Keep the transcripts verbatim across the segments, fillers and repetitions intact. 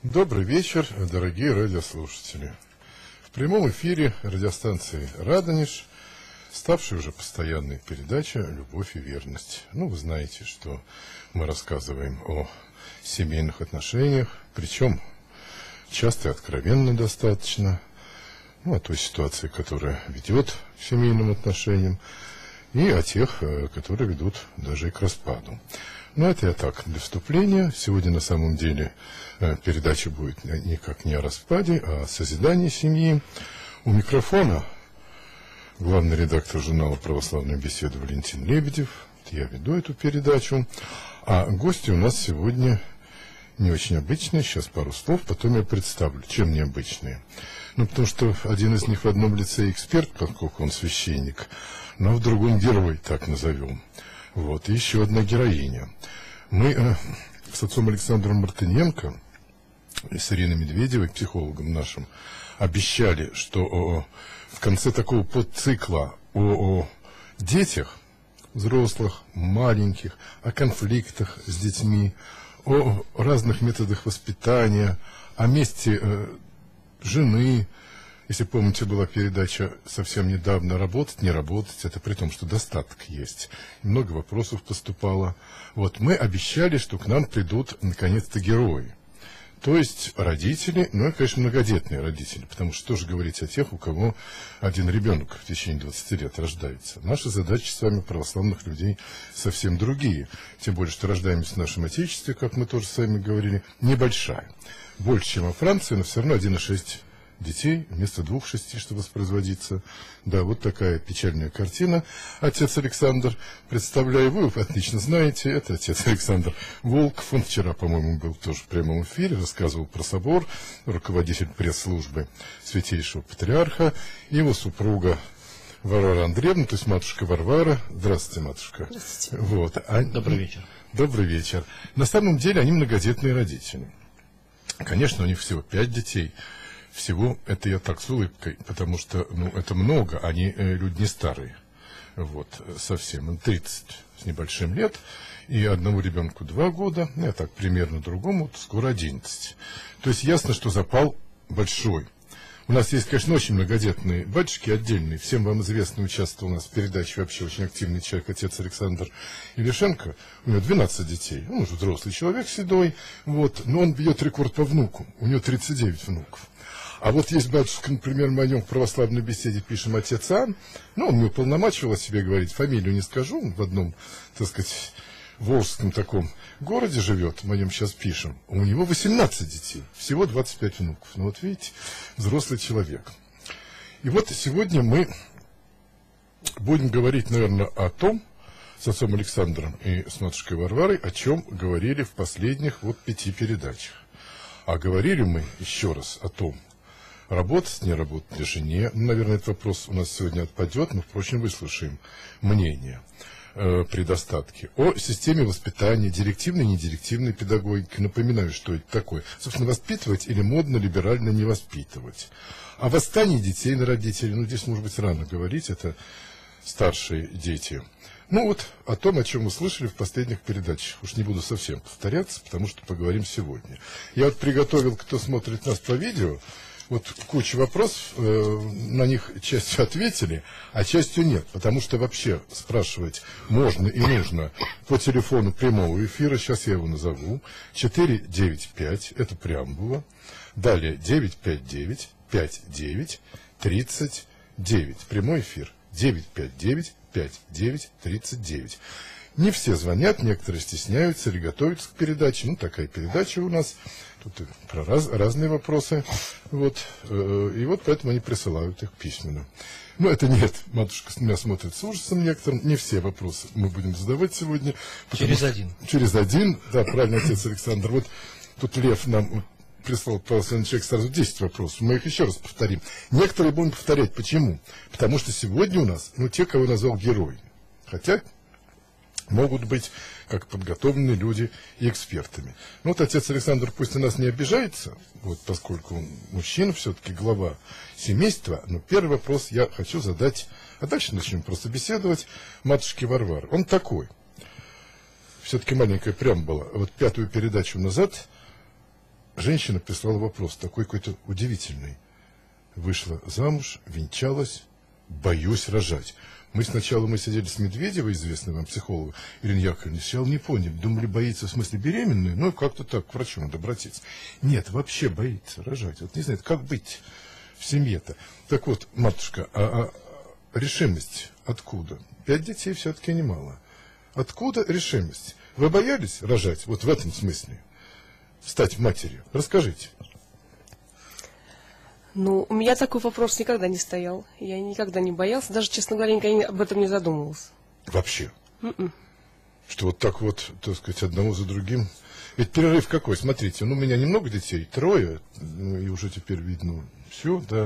Добрый вечер, дорогие радиослушатели. В прямом эфире радиостанции «Радонеж», ставшей уже постоянной передача «Любовь и верность». Ну, вы знаете, что мы рассказываем о семейных отношениях, причем часто и откровенно достаточно, ну, о той ситуации, которая ведет к семейным отношениям, и о тех, которые ведут даже и к распаду. Но это я так, для вступления. Сегодня на самом деле передача будет никак не о распаде, а о созидании семьи. У микрофона главный редактор журнала «Православная беседа» Валентин Лебедев. Я веду эту передачу. А гости у нас сегодня не очень обычные. Сейчас пару слов, потом я представлю, чем необычные. Ну, потому что один из них в одном лице эксперт, поскольку он священник, но в другом герой, так назовем. Вот, и еще одна героиня. Мы э, с отцом Александром Мартыненко и с Ириной Медведевой, психологом нашим, обещали, что о, в конце такого подцикла о, о детях, взрослых, маленьких, о конфликтах с детьми, о разных методах воспитания, о месте э, жены. Если помните, была передача совсем недавно «Работать, не работать», это при том, что достаток есть. Много вопросов поступало. Вот мы обещали, что к нам придут наконец-то герои. То есть родители, ну и, конечно, многодетные родители, потому что тоже говорить о тех, у кого один ребенок в течение двадцати лет рождается. Наши задачи с вами, православных людей, совсем другие. Тем более, что рождаемость в нашем Отечестве, как мы тоже с вами говорили, небольшая. Больше, чем во Франции, но все равно один и шесть детей вместо двух шести, чтобы воспроизводиться. Да, вот такая печальная картина. Отец Александр, представляю, вы отлично знаете, это отец Александр Волков. Он вчера, по-моему, был тоже в прямом эфире, рассказывал про собор, руководитель пресс-службы Святейшего Патриарха, его супруга Варвара Андреевна, то есть матушка Варвара. Здравствуйте, матушка. Здравствуйте. Вот. А... Добрый вечер. Добрый вечер. На самом деле они многодетные родители. Конечно, у них всего пять детей. Всего это я так с улыбкой, потому что, ну, это много, они э, люди не старые, вот, совсем, им тридцать с небольшим лет, и одному ребенку два года, я так примерно другому, вот, скоро одиннадцать. То есть ясно, что запал большой. У нас есть, конечно, очень многодетные батюшки отдельные, всем вам известно, участвовал у нас в передаче вообще очень активный человек, отец Александр Илишенко, у него двенадцать детей, он уже взрослый человек седой, вот, но он бьет рекорд по внуку, у него тридцать девять внуков. А вот есть батюшка, например, мы о нем в православной беседе пишем отец Ан, ну, он мне уполномочил о себе говорить, фамилию не скажу, он в одном, так сказать, волжском таком городе живет, мы о нем сейчас пишем, у него восемнадцать детей, всего двадцать пять внуков, ну, вот видите, взрослый человек. И вот сегодня мы будем говорить, наверное, о том, с отцом Александром и с матушкой Варварой, о чем говорили в последних вот пяти передачах. А говорили мы еще раз о том, работать, не работать ли жене. Ну, наверное, этот вопрос у нас сегодня отпадет, но, впрочем, выслушаем мнение э, при достатке. О системе воспитания, директивной и недирективной педагогики. Напоминаю, что это такое. Собственно, воспитывать или модно, либерально не воспитывать. О восстании детей на родителей. Ну, здесь, может быть, рано говорить, это старшие дети. Ну, вот о том, о чем мы слышали в последних передачах. Уж не буду совсем повторяться, потому что поговорим сегодня. Я вот приготовил, кто смотрит нас по видео, вот куча вопросов, э, на них частью ответили, а частью нет. Потому что вообще спрашивать можно и нужно по телефону прямого эфира. Сейчас я его назову. четыре девять пять, это преамбула. Далее девять пять девять пять девять тридцать девять. Прямой эфир. девять пять девять пять девять тридцать девять. Не все звонят, некоторые стесняются или готовятся к передаче. Ну, такая передача у нас. Тут про раз, разные вопросы. Вот. И вот поэтому они присылают их письменно. Но это нет. Матушка меня смотрит с ужасом некоторым. Не все вопросы мы будем задавать сегодня. Через один. Через один. Да, правильно, отец Александр. Вот тут Лев нам прислал, православный человек, сразу десять вопросов. Мы их еще раз повторим. Некоторые будем повторять. Почему? Потому что сегодня у нас, ну, те, кого назвал герой. Хотя могут быть как подготовленные люди и экспертами. Ну, вот отец Александр пусть на нас не обижается, вот, поскольку он мужчина, все-таки глава семейства, но первый вопрос я хочу задать, а дальше начнем просто беседовать, матушке Варвары. Он такой. Все-таки маленькая преамбула. Вот пятую передачу назад женщина прислала вопрос, такой какой-то удивительный. Вышла замуж, венчалась, боюсь рожать. Мы сначала мы сидели с Медведевой, известной вам психологом, Ирина Яковлевна, сначала не поняли, думали, боится в смысле беременной, ну как-то так, к врачу надо обратиться. Нет, вообще боится рожать. Вот не знает, как быть в семье-то. Так вот, матушка, а, а решимость откуда? Пять детей все-таки немало. Откуда решимость? Вы боялись рожать, вот в этом смысле, стать матерью? Расскажите. Ну, у меня такой вопрос никогда не стоял. Я никогда не боялся. Даже, честно говоря, никогда об этом не задумывался. Вообще? Mm-mm. Что вот так вот, так сказать, одного за другим. Ведь перерыв какой? Смотрите, ну, у меня немного детей, трое, ну, и уже теперь видно все, да.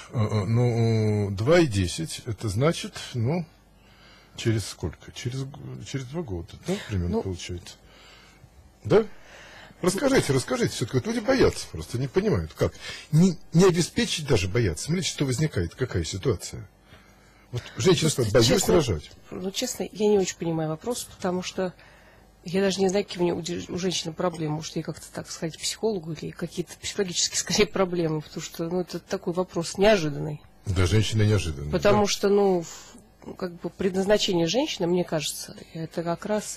Ну, два и десять, это значит, ну, через сколько? Через, через два года, да, примерно ну, получается. Да? Расскажите, расскажите, все-таки вот люди боятся, просто не понимают, как. Не, не обеспечить даже боятся. Смотрите, что возникает, какая ситуация. Вот женщина спрашивает, боюсь честно, рожать. Ну, честно, я не очень понимаю вопрос, потому что я даже не знаю, какие у, меня, у женщины проблемы. Может, ей как-то так сходить к психологу или какие-то психологические, скорее, проблемы, потому что, ну, это такой вопрос неожиданный. Да, женщина неожиданная. Потому да. что, ну, как бы предназначение женщины, мне кажется, это как раз...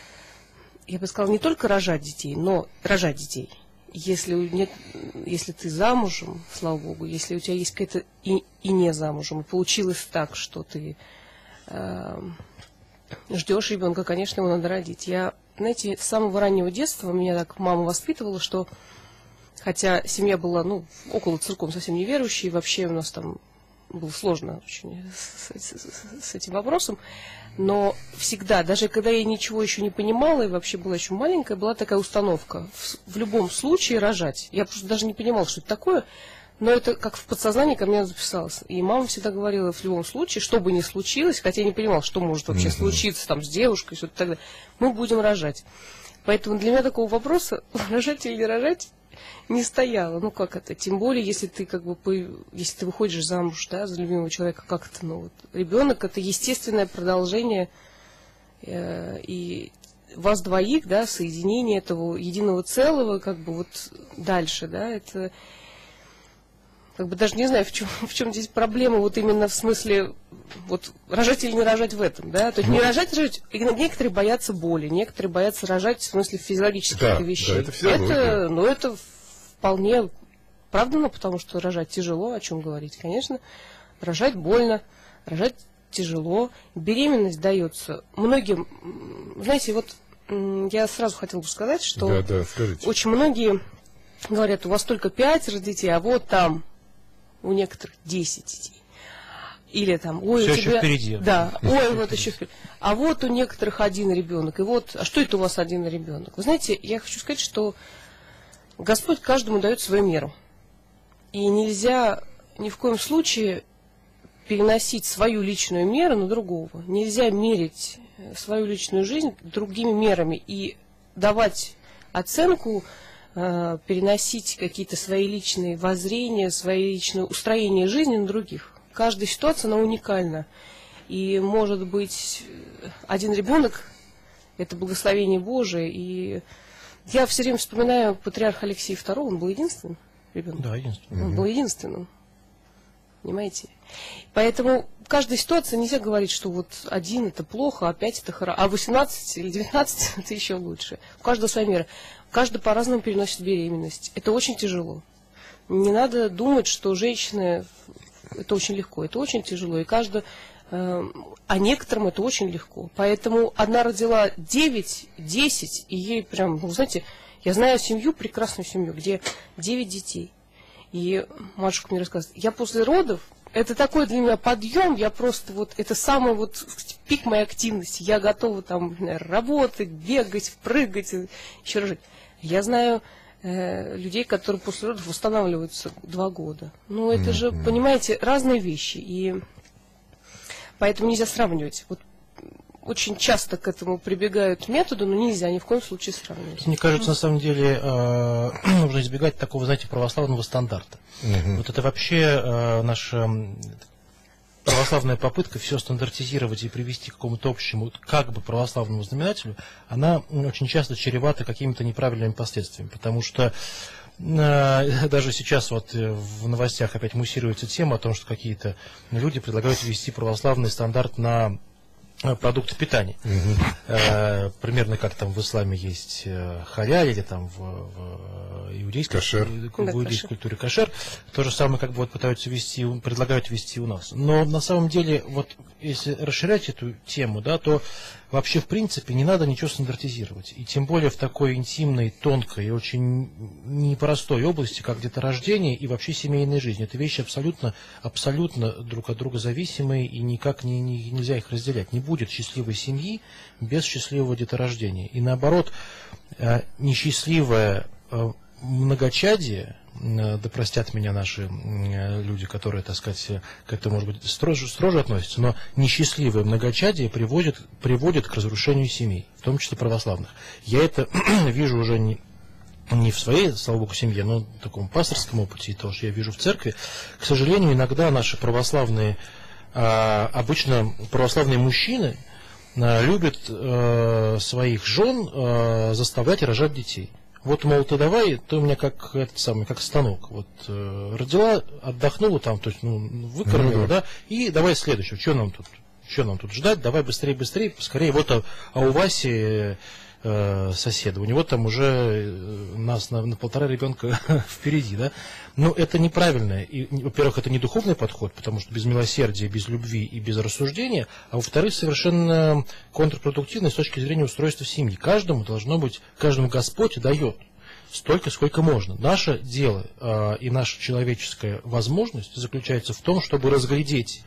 Я бы сказала, не только рожать детей, но рожать детей. Если, нет, если ты замужем, слава богу, если у тебя есть какая-то и, и не замужем, и получилось так, что ты э, ждешь ребенка, конечно, его надо родить. Я, знаете, с самого раннего детства меня так мама воспитывала, что, хотя семья была, ну, около церковно совсем неверующей, вообще у нас там было сложно очень с, с, с этим вопросом, но всегда, даже когда я ничего еще не понимала и вообще была еще маленькая, была такая установка в, в любом случае рожать. Я просто даже не понимала, что это такое, но это как в подсознании ко мне записалось. И мама всегда говорила, в любом случае, что бы ни случилось, хотя я не понимала, что может вообще mm-hmm. случиться там с девушкой, что-то так далее, мы будем рожать. Поэтому для меня такого вопроса, рожать или не рожать, не стояло. Ну как это? Тем более, если ты как бы если ты выходишь замуж, да, за любимого человека, как это, ну вот ребенок это естественное продолжение э, и вас двоих, да, соединение этого единого целого, как бы вот дальше, да, это как бы даже не знаю, в чем, в чем здесь проблема, вот именно в смысле вот рожать или не рожать в этом, да, то есть не рожать, рожать, некоторые боятся боли, некоторые боятся рожать в смысле физиологических да, вещей. Да, это физиология. Это, ну, это вполне правдано, потому что рожать тяжело, о чем говорить, конечно, рожать больно, рожать тяжело, беременность дается многим, знаете, вот я сразу хотела бы сказать, что да, да, очень многие говорят, у вас только пятеро детей, а вот там у некоторых десять детей. Или там, ой, все у тебя... еще впереди. Да, ой, вот еще впереди. А вот у некоторых один ребенок. И вот, а что это у вас один ребенок? Вы знаете, я хочу сказать, что Господь каждому дает свою меру. И нельзя ни в коем случае переносить свою личную меру на другого. Нельзя мерить свою личную жизнь другими мерами и давать оценку, переносить какие-то свои личные воззрения, свои личные устроения жизни на других. Каждая ситуация, она уникальна. И, может быть, один ребенок – это благословение Божие. И я все время вспоминаю патриарха Алексея второго, он был единственным ребенком. Да, единственным. Он был единственным. Понимаете? Поэтому в каждой ситуации нельзя говорить, что вот один – это плохо, а пять – это хорошо, а восемнадцать или девятнадцать – это еще лучше. У каждого своя мера. Каждый по-разному переносит беременность. Это очень тяжело. Не надо думать, что женщины это очень легко. Это очень тяжело. И каждый, э, а некоторым это очень легко. Поэтому одна родила девять, десять, и ей прям, ну, знаете, я знаю семью, прекрасную семью, где девять детей. И матушка мне рассказывает, я после родов, это такой для меня подъем, я просто вот, это самый вот пик моей активности. Я готова там, наверное, работать, бегать, прыгать, еще рожать. Я знаю э, людей, которые после родов восстанавливаются два года. Ну, это же, понимаете, разные вещи. И поэтому нельзя сравнивать. Вот очень часто к этому прибегают методу, но нельзя ни в коем случае сравнивать. Мне кажется, на самом деле э, нужно избегать такого, знаете, православного стандарта. Угу. Вот это вообще э, наша православная попытка все стандартизировать и привести к какому-то общему, как бы православному знаменателю, она очень часто чревата какими-то неправильными последствиями, потому что Даже сейчас вот в новостях опять муссируется тема о том, что какие-то люди предлагают ввести православный стандарт на продукты питания. Угу. Примерно как там в исламе есть халяль или там в, в иудейской, кошер. в иудейской культуре кошер. То же самое как бы вот пытаются ввести, предлагают ввести у нас. Но на самом деле, вот если расширять эту тему, да, то вообще в принципе не надо ничего стандартизировать. И тем более в такой интимной, тонкой и очень непростой области, как деторождение и вообще семейная жизнь. Это вещи абсолютно, абсолютно друг от друга зависимые, и никак не, не, нельзя их разделять. Не будет счастливой семьи без счастливого деторождения. И наоборот, несчастливое многочадие, да простят меня наши люди, которые, так сказать, как-то, может быть, строже, строже относятся, но несчастливое многочадие приводит, приводит к разрушению семей, в том числе православных. Я это вижу уже не, не в своей, слава богу, семье, но в таком пасторском опыте, и то, что я вижу в церкви. К сожалению, иногда наши православные, обычно православные мужчины любят своих жен заставлять рожать детей. Вот, мол, ты давай, ты у меня как этот самый, как станок. Вот э, родила, отдохнула там, то есть, ну, выкормила, mm-hmm. да, и давай следующего. Что нам тут? Что нам тут ждать? Давай быстрее, быстрее, поскорее. Вот, а, а у Васи э, соседа, у него там уже э, нас на, на полтора ребенка впереди, да. Но это неправильно. И, во-первых, это не духовный подход, потому что без милосердия, без любви и без рассуждения, а во-вторых, совершенно контрпродуктивно с точки зрения устройства семьи. Каждому должно быть, каждому Господь дает столько, сколько можно. Наше дело э, и наша человеческая возможность заключается в том, чтобы разглядеть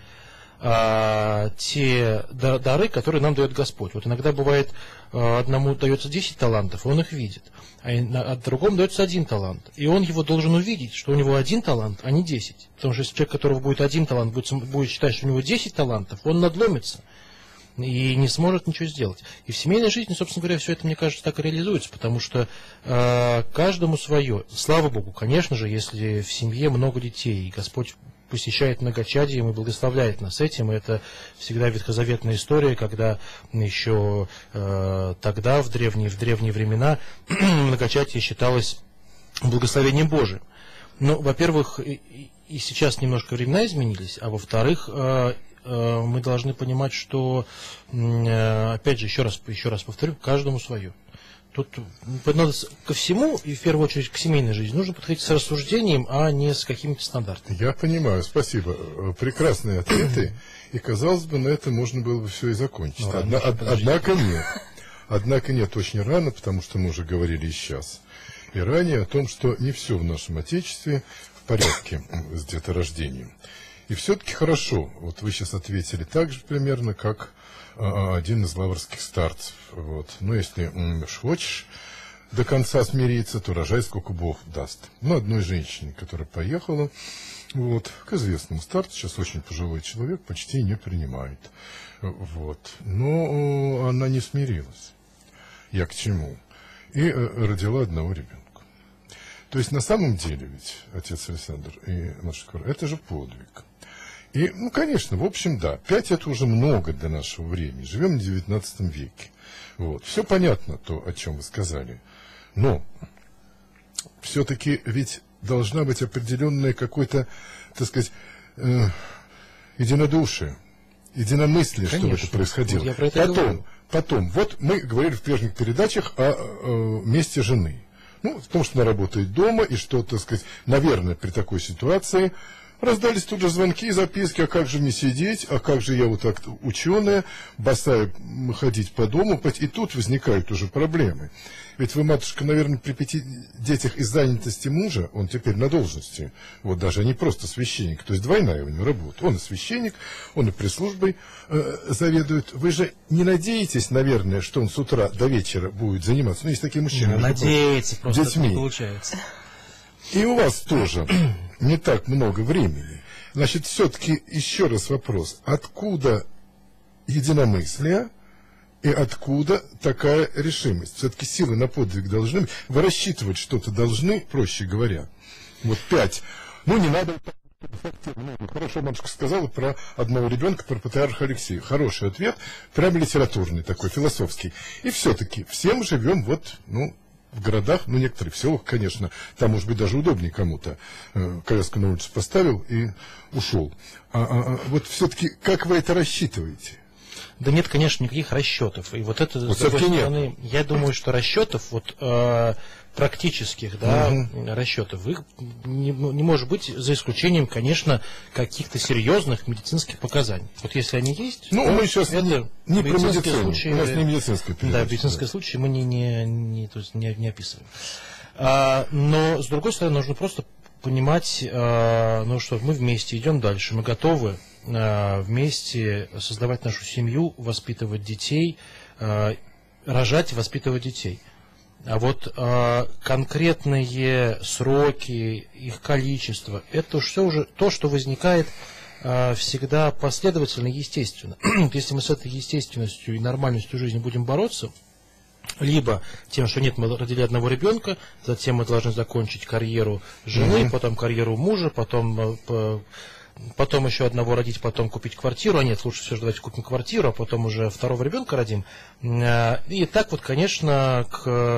э, те дары, которые нам дает Господь. Вот иногда бывает, э, одному дается десять талантов, он их видит, а, а другому дается один талант. И он его должен увидеть, что у него один талант, а не десять. Потому что если человек, у которого будет один талант, будет, будет считать, что у него десять талантов, он надломится и не сможет ничего сделать. И в семейной жизни, собственно говоря, все это, мне кажется, так и реализуется, потому что э, каждому свое. Слава Богу, конечно же, если в семье много детей, и Господь посещает многочадием и благословляет нас этим, и это всегда ветхозаветная история, когда еще э, тогда, в древние, в древние времена, многочадие считалось благословением Божиим. Ну, во-первых, и, и сейчас немножко времена изменились, а во-вторых, э, мы должны понимать, что, опять же, еще раз, еще раз повторю, каждому свое. Тут надо ко всему, и в первую очередь к семейной жизни, нужно подходить с рассуждением, а не с какими-то стандартами. Я понимаю, спасибо. Прекрасные ответы, и, казалось бы, на этом можно было бы все и закончить. Ну, Одна, од, однако нет. Однако нет, очень рано, потому что мы уже говорили и сейчас, и ранее о том, что не все в нашем Отечестве в порядке с деторождением. И все-таки хорошо, вот вы сейчас ответили так же примерно, как а, один из лаврских старцев. Вот. Но если м, хочешь до конца смириться, то рожай, сколько Бог даст. Ну, одной женщине, которая поехала вот, к известному старцу, сейчас очень пожилой человек, почти не принимает. Вот. Но она не смирилась. Я к чему? И э, родила одного ребенка. То есть на самом деле ведь, отец Александр и наша Кора, это же подвиг. И, ну, конечно, в общем, да, пять это уже много для нашего времени. Живем в девятнадцатом веке. Вот. Все понятно, то, о чем вы сказали. Но все-таки ведь должна быть определенная какой-то, так сказать, э, единодушие, единомыслие, конечно, чтобы это происходило. Вот я про это потом, говорю. потом, вот мы говорили в прежних передачах о, о месте жены. Ну, в том, что она работает дома, и что, так сказать, наверное, при такой ситуации раздались тут же звонки и записки, а как же мне сидеть, а как же я вот так ученая, босая ходить по дому, и тут возникают уже проблемы. Ведь вы, матушка, наверное, при пяти детях из занятости мужа, он теперь на должности, вот даже не просто священник, то есть двойная у него работа. Он и священник, он и пресс-службой э, заведует. Вы же не надеетесь, наверное, что он с утра до вечера будет заниматься? Ну, есть такие мужчины. Надеется, просто детьми. Не получается. И у вас тоже не так много времени. Значит, все-таки еще раз вопрос. Откуда единомыслие и откуда такая решимость? Все-таки силы на подвиг должны быть. Вы рассчитывать что-то должны, проще говоря. Вот пять. Ну, не надо... Ну, хорошо, матушка сказала про одного ребенка, про патриарха Алексея. Хороший ответ, прям литературный такой, философский. И все-таки все мы живем вот, ну, в городах, ну, некоторые в селах, конечно, там, может быть, даже удобнее кому-то. Э, коляску на улицу поставил и ушел. А, а, а вот все-таки как вы это рассчитываете? Да нет, конечно, никаких расчетов. И вот это, вот с другой стороны, нет. я думаю, что расчетов, вот э, практических, да, угу. расчетов, их не, не может быть, за исключением, конечно, каких-то серьезных медицинских показаний. Вот если они есть, ну, мы сейчас это не, не про медицину, случаи, у нас не медицинская передача. Да, медицинские да. случаи мы не, не, не, то есть не, не описываем. А, но, с другой стороны, нужно просто понимать, э, ну что, мы вместе идем дальше, мы готовы э, вместе создавать нашу семью, воспитывать детей, э, рожать, воспитывать детей. А вот э, конкретные сроки, их количество, это все уже то, что возникает э, всегда последовательно и естественно. Если мы с этой естественностью и нормальностью жизни будем бороться, либо тем, что нет, мы родили одного ребенка, затем мы должны закончить карьеру жены, mm-hmm. потом карьеру мужа, потом, потом еще одного родить, потом купить квартиру, а нет, лучше все же давайте купим квартиру, а потом уже второго ребенка родим. И так вот, конечно,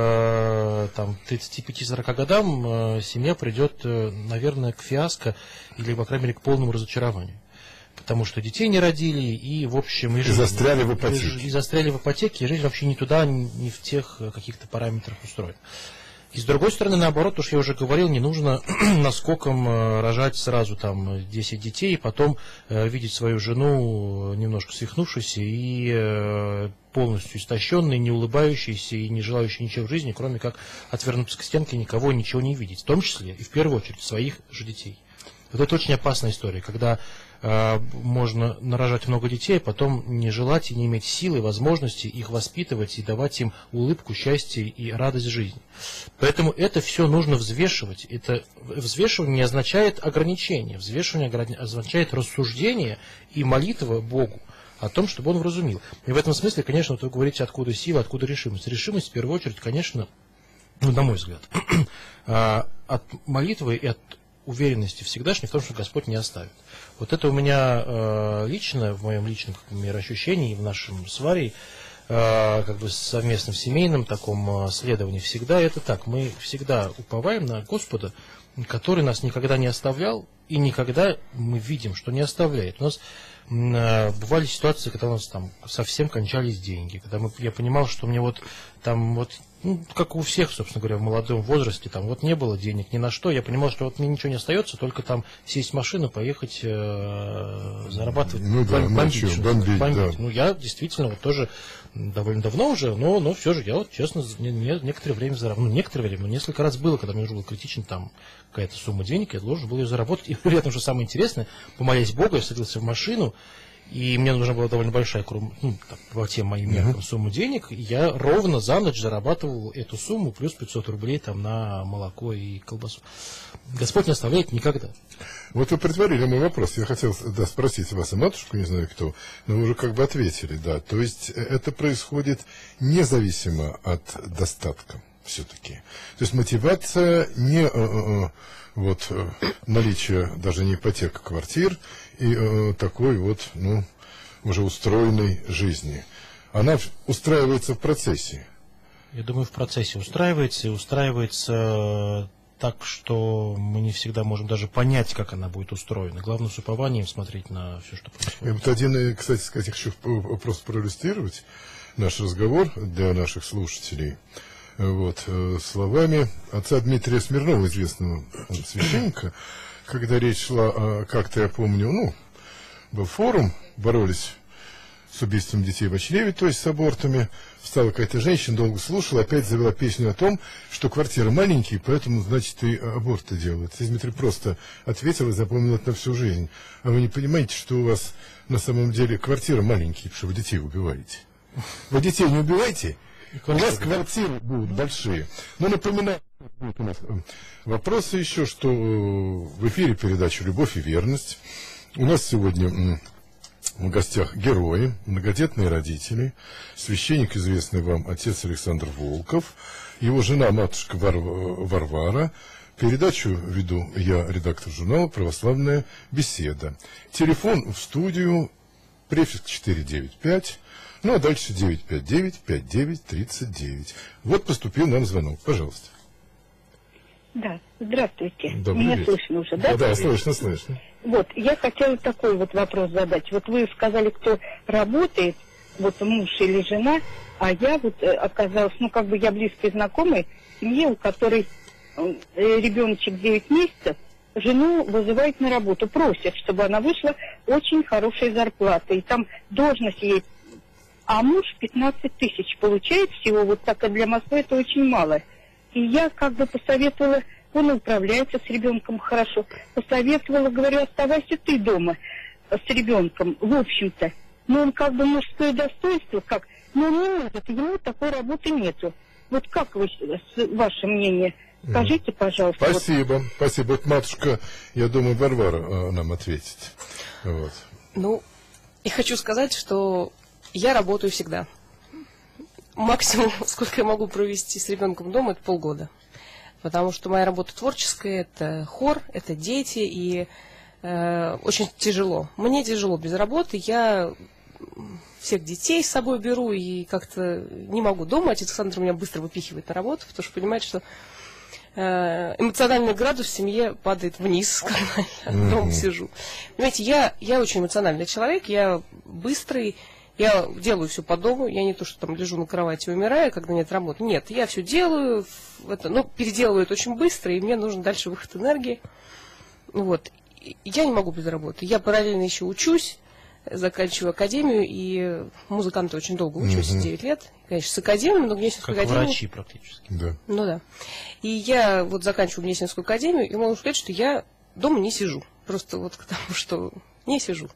к там, тридцати пяти сорока годам семья придет, наверное, к фиаско или, по крайней мере, к полному разочарованию. Потому что детей не родили, и, в общем... И, и жизнь, застряли в ипотеке. И, и застряли в ипотеке, и жизнь вообще не туда, не в тех каких-то параметрах устроена. И, с другой стороны, наоборот, уж я уже говорил, не нужно наскоком рожать сразу там десять детей, и потом э, видеть свою жену немножко свихнувшейся и э, полностью истощенной, не улыбающейся и не желающей ничего в жизни, кроме как отвернуться к стенке, никого ничего не видеть. В том числе и, в первую очередь, своих же детей. Вот это очень опасная история, когда э, можно нарожать много детей, а потом не желать и не иметь силы, возможности их воспитывать и давать им улыбку, счастье и радость жизни. Поэтому это все нужно взвешивать. Это взвешивание не означает ограничение, взвешивание означает рассуждение и молитва Богу о том, чтобы Он вразумил. И в этом смысле, конечно, вот вы говорите, откуда сила, откуда решимость. Решимость, в первую очередь, конечно, ну, на мой взгляд, от молитвы и от уверенности всегдашней в том, что Господь не оставит. Вот это у меня э, лично, в моем личном мироощущении, в нашем с Варей, э, как бы совместном семейном таком э, следовании всегда это так. Мы всегда уповаем на Господа, который нас никогда не оставлял, и никогда мы видим, что не оставляет. У нас э, бывали ситуации, когда у нас там совсем кончались деньги, когда мы, я понимал, что мне вот там вот ну, как у всех, собственно говоря, в молодом возрасте, там вот не было денег ни на что, я понимал, что вот мне ничего не остается, только там сесть в машину, поехать э, зарабатывать, ну, да, бомбить, бомбить, бомбить, бомбить. Да. Ну, я действительно вот тоже довольно давно уже, но, но все же я вот, честно, не, не, некоторое время заработал, ну, некоторое время, но несколько раз было, когда мне уже был критичен там какая-то сумма денег, я должен был ее заработать, и при этом, что самое интересное, помолясь Богу, я садился в машину, и мне нужна была довольно большая, ну, так, по тем моим меркам, uh-huh. сумма денег. И я ровно за ночь зарабатывал эту сумму, плюс пятьсот рублей там, на молоко и колбасу. Господь не оставляет никогда. Вот вы предварили мой вопрос. Я хотел да, спросить вас и матушку, не знаю кто, но вы уже как бы ответили. Да. То есть это происходит независимо от достатка все-таки. То есть мотивация не э, э, вот, э, наличие даже не ипотека квартир, и э, такой вот, ну, уже устроенной жизни. Она устраивается в процессе. Я думаю, в процессе устраивается, и устраивается так, что мы не всегда можем даже понять, как она будет устроена. Главное, с упованием смотреть на все, что происходит. Вот один, кстати сказать, хочу просто проиллюстрировать наш разговор для наших слушателей. Вот, словами отца Дмитрия Смирнова, известного священника, когда речь шла, как-то я помню, ну, был форум, боролись с убийством детей в чреве, то есть с абортами. Встала какая-то женщина, долго слушала, опять завела песню о том, что квартиры маленькие, поэтому, значит, и аборты делают. Отец Дмитрий просто ответил и запомнил это на всю жизнь. А вы не понимаете, что у вас на самом деле квартиры маленькие, потому что вы детей убиваете? Вы детей не убиваете? У вас квартиры будут большие. Но напоминаю, у нас вопросы еще, что в эфире передача «Любовь и верность». У нас сегодня в гостях герои, многодетные родители, священник, известный вам, отец Александр Волков, его жена, матушка Вар... Варвара. Передачу веду я, редактор журнала «Православная беседа». Телефон в студию префикс четыре девять пять, ну а дальше девять пять девять пять девять тридцать девять. Вот поступил нам звонок, пожалуйста. Да, здравствуйте. Добрый Меня вечер. слышно уже, да? Да, да, слышно, слышно. Вот, я хотела такой вот вопрос задать. Вот вы сказали, кто работает, вот муж или жена, а я вот э, оказалась, ну как бы я близкий знакомый в семье, у которой э, ребеночек девять месяцев, жену вызывает на работу, просят, чтобы она вышла, очень хорошая зарплата, и там должность ей, а муж пятнадцать тысяч получает всего, вот так, а для Москвы это очень мало. И я как бы посоветовала, он управляется с ребенком хорошо, посоветовала, говорю, оставайся ты дома с ребенком, в общем-то. Но он как бы мужское достоинство, как, но он не может, ему такой работы нету. Вот как вы, ваше мнение? Скажите, пожалуйста. Спасибо, вот. Спасибо. Вот матушка, я думаю, Варвара э, нам ответит. Вот. Ну, и хочу сказать, что я работаю всегда. Максимум, сколько я могу провести с ребенком дома, это полгода. Потому что моя работа творческая, это хор, это дети, и э, очень тяжело. Мне тяжело без работы, я всех детей с собой беру, и как-то не могу дома. Отец Александр меня быстро выпихивает на работу, потому что понимает, что э, эмоциональный градус в семье падает вниз, когда я mm-hmm. дома сижу. Понимаете, я, я очень эмоциональный человек, я быстрый. Я делаю все по дому, я не то, что там лежу на кровати и умираю, когда нет работы. Нет, я все делаю, это, но переделываю это очень быстро, и мне нужен дальше выход энергии. Вот. Я не могу без работы. Я параллельно еще учусь, заканчиваю академию, и музыканты очень долго учусь, mm-hmm. девять лет. Конечно, с академией, но Гнесинскую как академию. Врачи практически. Да. Ну да. И я вот заканчиваю Гнесинскую академию, и могу сказать, что я дома не сижу. Просто вот к тому, что не сижу.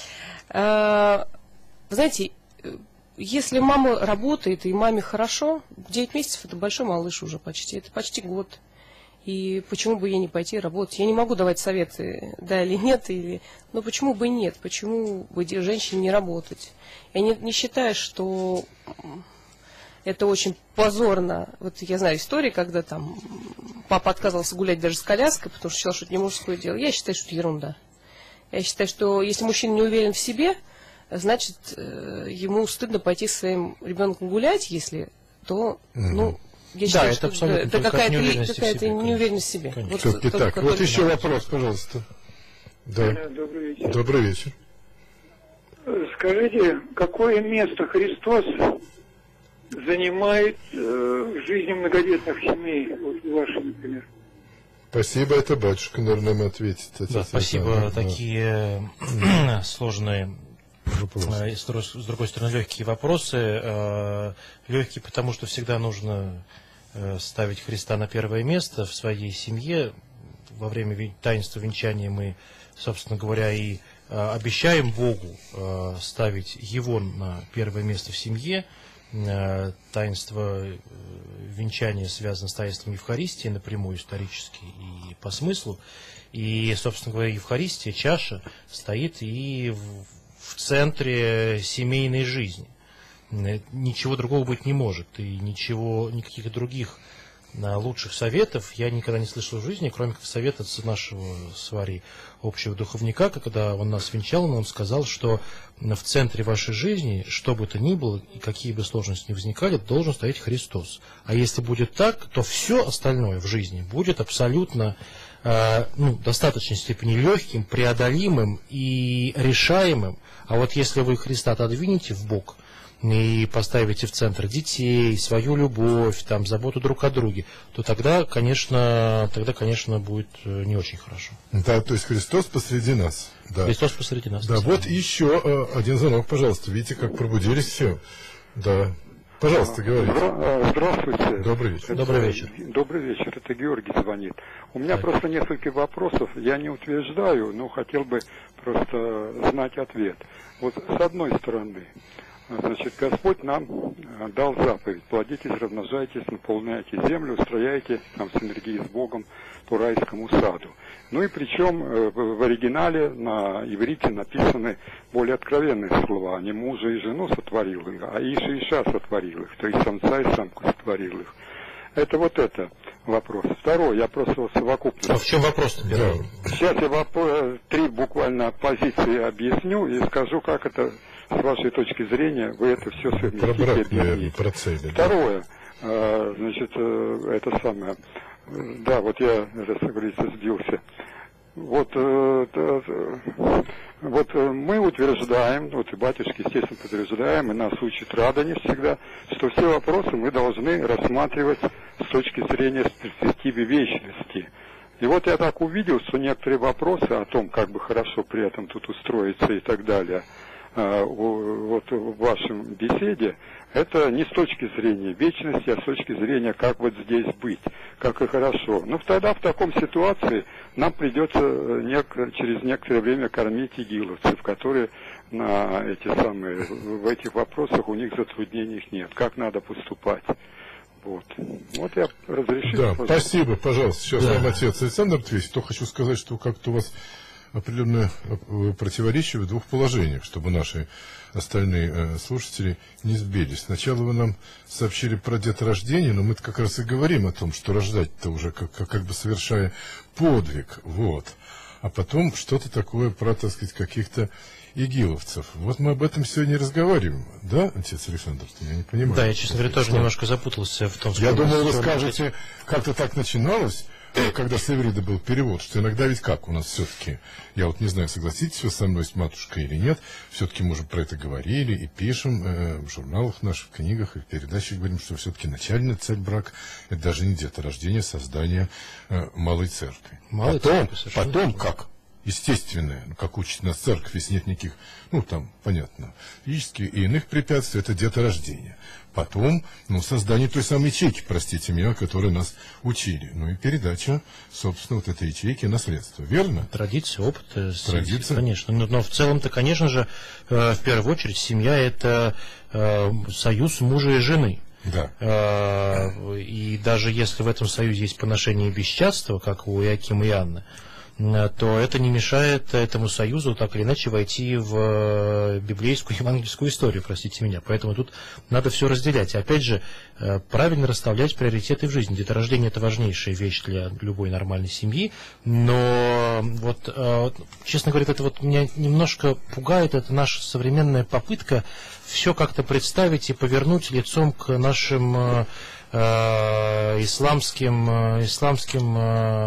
Вы знаете, если мама работает, и маме хорошо, девять месяцев это большой малыш уже почти, это почти год. И почему бы ей не пойти работать? Я не могу давать советы, да или нет, или... но почему бы и нет, почему бы женщине не работать? Я не, не считаю, что это очень позорно. Вот я знаю истории, когда там папа отказывался гулять даже с коляской, потому что считал, что это не мужское дело. Я считаю, что это ерунда. Я считаю, что если мужчина не уверен в себе, значит, ему стыдно пойти со своим ребенком гулять, если, то, ну, я считаю, да, что это, это какая-то неуверенность, какая неуверенность в себе. Вот, все-таки так, только, вот только еще вопрос, пожалуйста. Да. Да, добрый вечер. Добрый вечер. Скажите, какое место Христос занимает э, в жизни многодетных семей, вот вашей, например? Спасибо, это батюшка, наверное, нам ответит. Да, спасибо, да. Такие да. сложные... С другой стороны, легкие вопросы. Легкие, потому что всегда нужно ставить Христа на первое место в своей семье. Во время таинства венчания мы, собственно говоря, и обещаем Богу ставить Его на первое место в семье. Таинство венчания связано с таинством Евхаристии напрямую, исторически и по смыслу. И, собственно говоря, Евхаристия, чаша, стоит и в в центре семейной жизни. Ничего другого быть не может. И ничего, никаких других лучших советов я никогда не слышал в жизни, кроме как совета нашего с Варей общего духовника, когда он нас венчал, он нам сказал, что в центре вашей жизни, что бы то ни было, и какие бы сложности ни возникали, должен стоять Христос. А если будет так, то все остальное в жизни будет абсолютно ну, в достаточной степени легким, преодолимым и решаемым. А вот если вы Христа отодвинете в бок и поставите в центр детей, свою любовь, там, заботу друг о друге, то тогда, конечно, тогда, конечно, будет не очень хорошо. Да, то есть Христос посреди нас. Да. Христос посреди нас. Да, вот еще э, один звонок, пожалуйста. Видите, как пробудились все. Да. Пожалуйста, говорите. Здравствуйте. Добрый вечер. Это, Добрый вечер. Добрый вечер. Это Георгий звонит. У меня так. просто несколько вопросов. Я не утверждаю, но хотел бы просто знать ответ. Вот с одной стороны, значит, Господь нам дал заповедь: плодитесь, размножайтесь, наполняйте землю, устрояйте там синергии с Богом по райскому саду. Ну и причем в оригинале на иврите написаны более откровенные слова. Не мужа и жену сотворил их, а Иша и Иша сотворил их, то есть самца и самку сотворил их. Это вот это. вопрос. Второй, я просто вот совокупно. А в чем вопрос-то, первый? Сейчас я вопрос, три буквально позиции объясню и скажу, как это, с вашей точки зрения, вы это все совместите. Про брак, наверное, про цели. Второе, да. Значит, это самое, да, вот я, как говорится, сбился. Вот, вот мы утверждаем, вот и батюшки, естественно, утверждаем, и нас учит Радонеж всегда, что все вопросы мы должны рассматривать с точки зрения перспективы вечности. И вот я так увидел, что некоторые вопросы о том, как бы хорошо при этом тут устроиться и так далее, вот в вашем беседе, это не с точки зрения вечности, а с точки зрения, как вот здесь быть, как и хорошо. Ну, тогда в таком ситуации нам придется нек- через некоторое время кормить игиловцев, которые на эти самые, в этих вопросах у них затруднений нет. Как надо поступать. Вот. Вот я разрешил. Да, пожалуйста. спасибо, пожалуйста. Сейчас Да. вам отец Александр ответит. То хочу сказать, что как-то у вас определенное противоречие в двух положениях, чтобы наши остальные э, слушатели не сбились. Сначала вы нам сообщили про деторождение, но мы как раз и говорим о том, что рождать-то уже как, как, как бы совершая подвиг. Вот. А потом что-то такое про, так сказать, каких-то игиловцев. Вот мы об этом сегодня разговариваем. Да, отец Александр? Я не понимаю. Да, я, честно говоря, тоже немножко запутался в том, что... Я думал, вы скажете, как-то так начиналось, когда с иврита был перевод, что иногда ведь как у нас все-таки, я вот не знаю, согласитесь вы со мной с матушкой или нет, все-таки мы уже про это говорили и пишем э, в журналах наших, в книгах и в передачах говорим, что все-таки начальная цель брака – это даже не деторождение, создание э, малой церкви. Малой потом, церкви, совершенно потом верно. как? Естественное, ну, как учит нас церковь, если нет никаких, ну, там, понятно, физических и иных препятствий, это деторождение. Потом, ну, создание той самой ячейки, простите меня, которой нас учили. Ну, и передача, собственно, вот этой ячейки наследства. Верно? Традиция, опыт. э, с- Традиция. Конечно. Но, но в целом-то, конечно же, э, в первую очередь, семья – это э, союз мужа и жены. Да. Э, И даже если в этом союзе есть поношение бесчадства, как у Иакима и Анны, э, то это не мешает этому союзу так или иначе войти в э, библейскую евангельскую историю, простите меня. Поэтому тут надо все разделять. И опять же, э, правильно расставлять приоритеты в жизни. Деторождение – это важнейшая вещь для любой нормальной семьи. Но вот, э, честно говоря, это вот меня немножко пугает, это наша современная попытка все как-то представить и повернуть лицом к нашим э, э, исламским, э, исламским,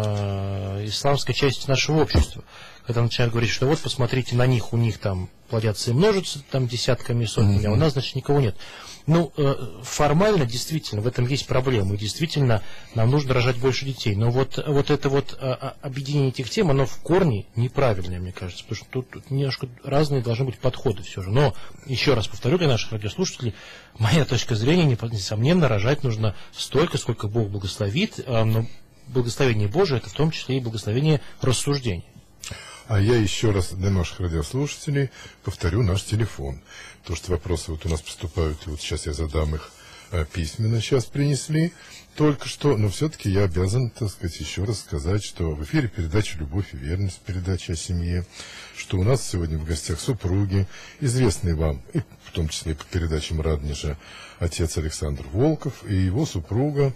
э, исламской части нашего общества. Когда начинают говорить, что вот посмотрите на них, у них там плодятся и множатся там десятками и сотнями, а у нас, значит, никого нет. Ну, э, формально, действительно, в этом есть проблема, и действительно нам нужно рожать больше детей. Но вот, вот это вот э, объединение этих тем, оно в корне неправильное, мне кажется, потому что тут, тут немножко разные должны быть подходы все же. Но, еще раз повторю для наших радиослушателей, моя точка зрения, несомненно, рожать нужно столько, сколько Бог благословит, э, но благословение Божие – это в том числе и благословение рассуждений. А я еще раз для наших радиослушателей повторю наш телефон. То, что вопросы вот у нас поступают, и вот сейчас я задам их э, письменно, сейчас принесли только что, но все-таки я обязан, так сказать, еще раз сказать, что в эфире передача «Любовь и верность», передача о семье, что у нас сегодня в гостях супруги, известные вам, и в том числе по передачам Радонежа, отец Александр Волков и его супруга,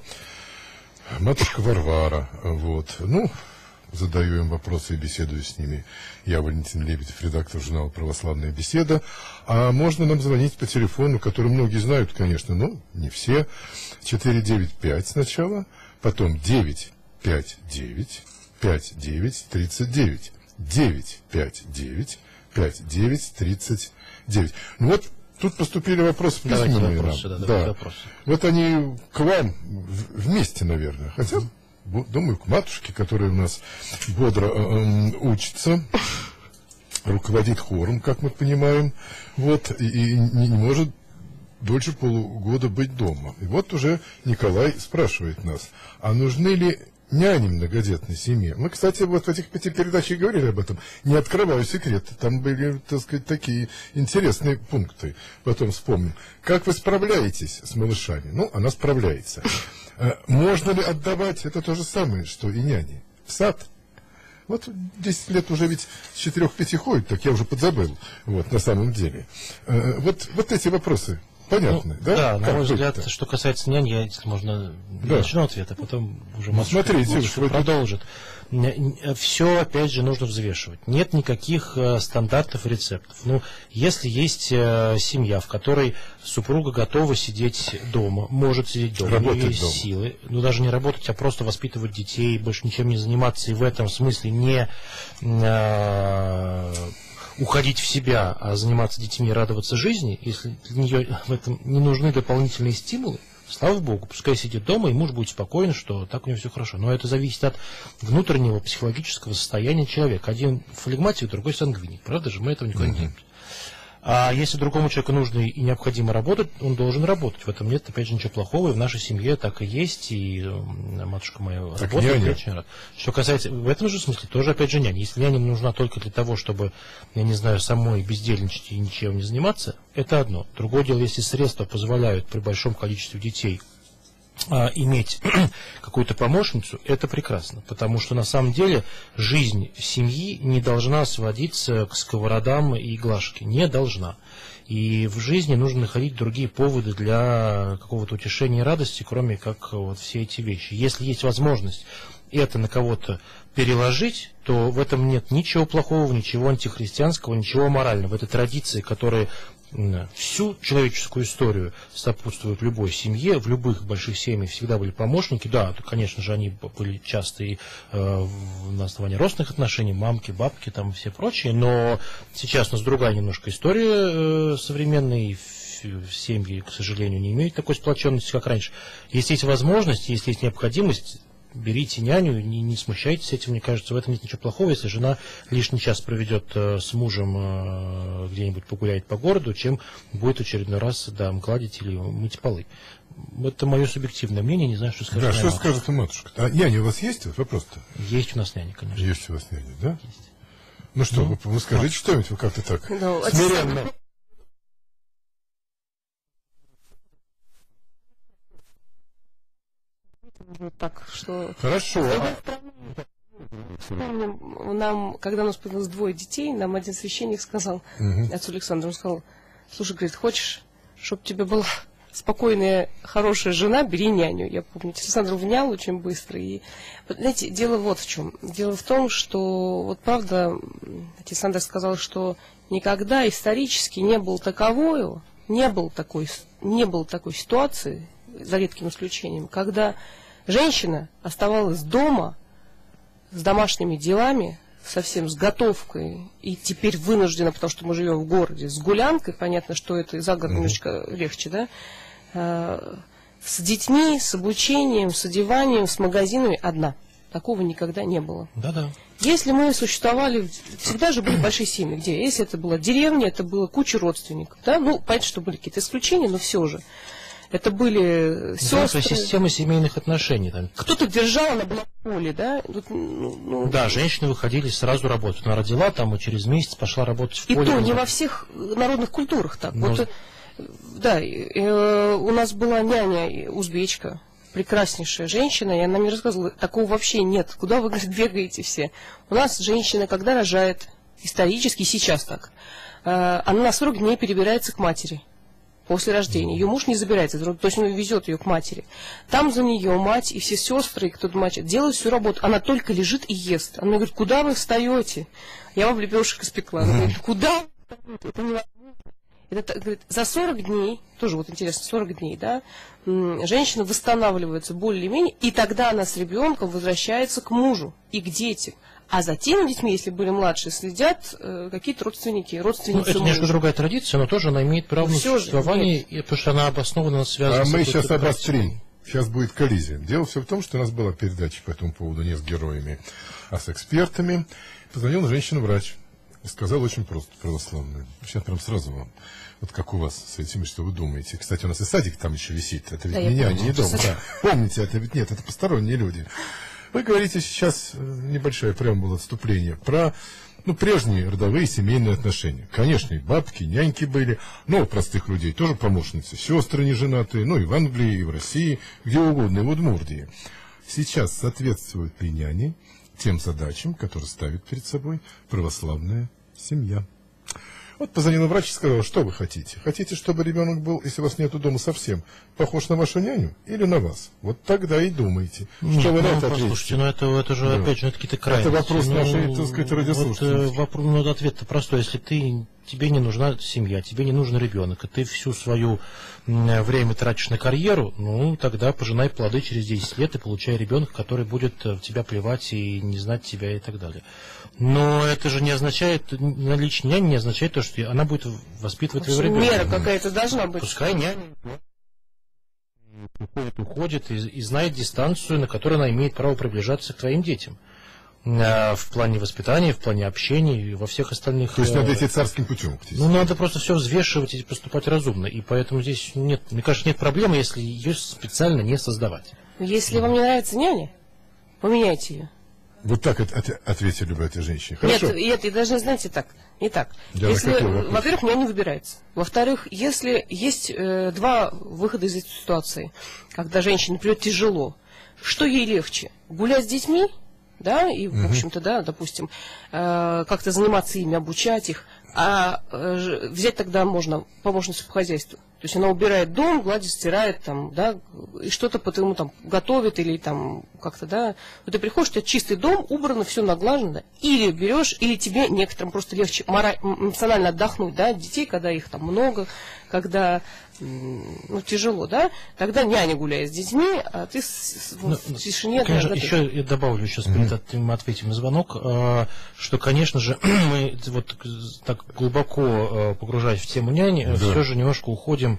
матушка Варвара. Вот. Ну, задаю им вопросы и беседую с ними. Я Валентин Лебедев, редактор журнала «Православная беседа». А можно нам звонить по телефону, который многие знают, конечно, но не все. четыре девять пять сначала, потом девять пять девять пять девять тридцать девять. девять пять девять пять девять тридцать девять. Ну вот, тут поступили вопросы Давайте письменные вопросы, нам. да, Да. давайте вопросы. Вот они к вам в- вместе, наверное. Хотя, бу- думаю, к матушке, которая у нас бодро э, э, учится, руководит хором, как мы понимаем, вот, и, и не, не может дольше полугода быть дома. И вот уже Николай спрашивает нас, а нужны ли няни многодетной семье? Мы, кстати, вот в этих пяти передачах говорили об этом. Не открываю секрет. Там были, так сказать, такие интересные пункты. Потом вспомним. Как вы справляетесь с малышами? Ну, она справляется. Э, Можно ли отдавать это то же самое, что и няни? В сад? Вот десять лет уже ведь с четырех-пяти ходит, так я уже подзабыл, вот, на самом деле. Э, Вот, вот эти вопросы Понятно, ну, да? Да, на как мой взгляд, быть-то? что касается нянь, я, если можно, да. начну ответ, а потом уже ну, матушка, смотрите, матушка вы продолжит. Все, опять же, нужно взвешивать. Нет никаких э, стандартов и рецептов. Ну, если есть э, семья, в которой супруга готова сидеть дома, может сидеть дома, Работать у нее есть дома. силы, ну, даже не работать, а просто воспитывать детей, больше ничем не заниматься, и в этом смысле не э, уходить в себя, а заниматься детьми и радоваться жизни, если для нее в этом не нужны дополнительные стимулы, слава богу, пускай сидит дома, и муж будет спокоен, что так у него все хорошо. Но это зависит от внутреннего психологического состояния человека. Один флегматик, другой сангвиник. Правда же? Мы этого никуда не денемся. А если другому человеку нужно и необходимо работать, он должен работать. В этом нет, опять же, ничего плохого. И в нашей семье так и есть. И матушка моя так работает. няня. Очень рад. Что касается, в этом же смысле, тоже, опять же, няня. Если няня нужна только для того, чтобы, я не знаю, самой бездельничать и ничем не заниматься, это одно. Другое дело, если средства позволяют при большом количестве детей а, иметь какую-то помощницу, это прекрасно, потому что на самом деле жизнь семьи не должна сводиться к сковородам и глажке, не должна. И в жизни нужно находить другие поводы для какого-то утешения и радости, кроме как вот все эти вещи. Если есть возможность это на кого-то переложить, то в этом нет ничего плохого, ничего антихристианского, ничего аморального. Это традиции, которые всю человеческую историю сопутствуют любой семье, в любых больших семьях всегда были помощники. Да, конечно же, они были часто и э, на основании родственных отношений, мамки, бабки, там все прочие, но сейчас у нас другая немножко история э, современная, и семьи, к сожалению, не имеют такой сплоченности, как раньше. Если есть возможность, если есть необходимость, берите няню, не, не смущайтесь этим, мне кажется, в этом нет ничего плохого, если жена лишний час проведет э, с мужем, э, где-нибудь погуляет по городу, чем будет очередной раз да, гладить или мыть полы. Это мое субъективное мнение, не знаю, что скажет. Да, что скажет матушка? А няня у вас есть? Вопрос-то? Есть у нас няня, конечно. Есть у вас няня, да? Есть. Ну что, Ну, вы, вы скажите что-нибудь, вы как-то так Ну, смиренно. Так что... Хорошо. А- Вспомним, нам, когда у нас появилось двое детей, нам один священник сказал, Мгм. отцу Александру, он сказал, слушай, говорит, хочешь, чтобы у тебя была спокойная, хорошая жена, бери няню. Я помню, отец Александр внял очень быстро. И, вот, знаете, дело вот в чем. Дело в том, что, вот правда, отец Александр сказал, что никогда исторически не было такового, не было такой, не было такой ситуации, за редким исключением, когда женщина оставалась дома с домашними делами, совсем с готовкой, и теперь вынуждена, потому что мы живем в городе, с гулянкой, понятно, что это за город немножечко легче, да, а, с детьми, с обучением, с одеванием, с магазинами одна. Такого никогда не было. Да-да. Если мы существовали, всегда же были большие семьи, где, если это была деревня, это было куча родственников, да, ну, понятно, что были какие-то исключения, но все же. Это были сестры. Да, система семейных отношений. Там. Кто-то держал, она была в поле, да? Тут, ну, ну, Да, женщины выходили сразу работать. Она родила там, и через месяц пошла работать в и поле. то не во всех народных культурах так. Ну, Вот, э, да, э, у нас была няня узбечка, прекраснейшая женщина, и она мне рассказывала, такого вообще нет. Куда вы, говорит, бегаете все? У нас женщина, когда рожает, исторически сейчас так, э, она на сорок дней перебирается к матери. После рождения. Ее муж не забирается, то есть он везет ее к матери. Там за нее мать и все сестры, и кто-то мать, делают всю работу. Она только лежит и ест. Она говорит, куда вы встаете? Я вам лепешек испекла. Она говорит, куда? Это невозможно. Это, говорит, за сорок дней, тоже вот интересно, сорок дней, да, женщина восстанавливается более-менее, и тогда она с ребенком возвращается к мужу и к детям. А за теми детьми, если были младшие, следят э, какие-то родственники, родственницы. Ну, это немножко другая традиция, но тоже она имеет право на существование, и, потому что она обоснована, связана А с... мы сейчас обострим. Сейчас будет коллизия. Дело все в том, что у нас была передача по этому поводу не с героями, а с экспертами. Позвонила женщина-врач и сказала очень просто, православную. Сейчас прям сразу вам. Вот как у вас с этим, что вы думаете. Кстати, у нас и садик там еще висит. Это ведь да, меня, помню, не дом. Да. Помните, это ведь нет, это посторонние люди. Вы говорите сейчас, небольшое прям было отступление, про ну, прежние родовые семейные отношения. Конечно, и бабки, няньки были, но у простых людей тоже помощницы, сестры неженатые, ну и в Англии, и в России, где угодно, и в Удмуртии. Сейчас соответствуют ли няни тем задачам, которые ставит перед собой православная семья. Вот позвонила врач и сказала, что вы хотите? Хотите, чтобы ребенок был, если вас нету дома совсем, похож на вашу няню или на вас? Вот тогда и думайте. Нет, что вы ну, на это послушайте, ну это, это же, да. опять же, это какие-то крайности. Это вопрос ну, нашей, так сказать, радиослушательности. Вот, вопрос, ну, ответ-то простой. Если ты, тебе не нужна семья, тебе не нужен ребенок, и ты всю свою время тратишь на карьеру, ну, тогда пожинай плоды через десять лет и получай ребенка, который будет в тебя плевать и не знать тебя и так далее. Но это же не означает, наличие няни не означает то, что она будет воспитывать твоего ребенка. Мера какая-то должна быть. Пускай няня приходит, уходит и, и знает дистанцию, на которой она имеет право приближаться к твоим детям. В плане воспитания, в плане общения и во всех остальных... То есть надо идти царским путем. Ну, надо просто все взвешивать и поступать разумно. И поэтому здесь нет, мне кажется, нет проблемы, если ее специально не создавать. Если вам не нравится няня, поменяйте ее. Вот так от, от, ответили бы этой женщине. Хорошо. Нет, нет, и даже, знаете, так, не так. Да, если, во-первых, няня не выбирается. Во-вторых, если есть э, два выхода из этой ситуации, когда женщине, например, тяжело, что ей легче? Гулять с детьми? Да, и, в общем-то, да, допустим, э, как-то заниматься ими, обучать их, а э, взять тогда можно помощницу по хозяйству. То есть она убирает дом, гладит, стирает, там, да, и что-то по-твоему там готовит или там как-то, да. Вот ты приходишь, у тебя чистый дом, убрано, все наглажено, или берешь, или тебе некоторым просто легче мораль, эмоционально отдохнуть, да, детей, когда их там много, когда, ну, тяжело, да, тогда няня гуляет с детьми, а ты с, ну, в тишине... Конечно, да, еще я добавлю сейчас, перед mm-hmm. мы ответим на звонок, что, конечно же, мы вот так глубоко погружаясь в тему няни, да. все же немножко уходим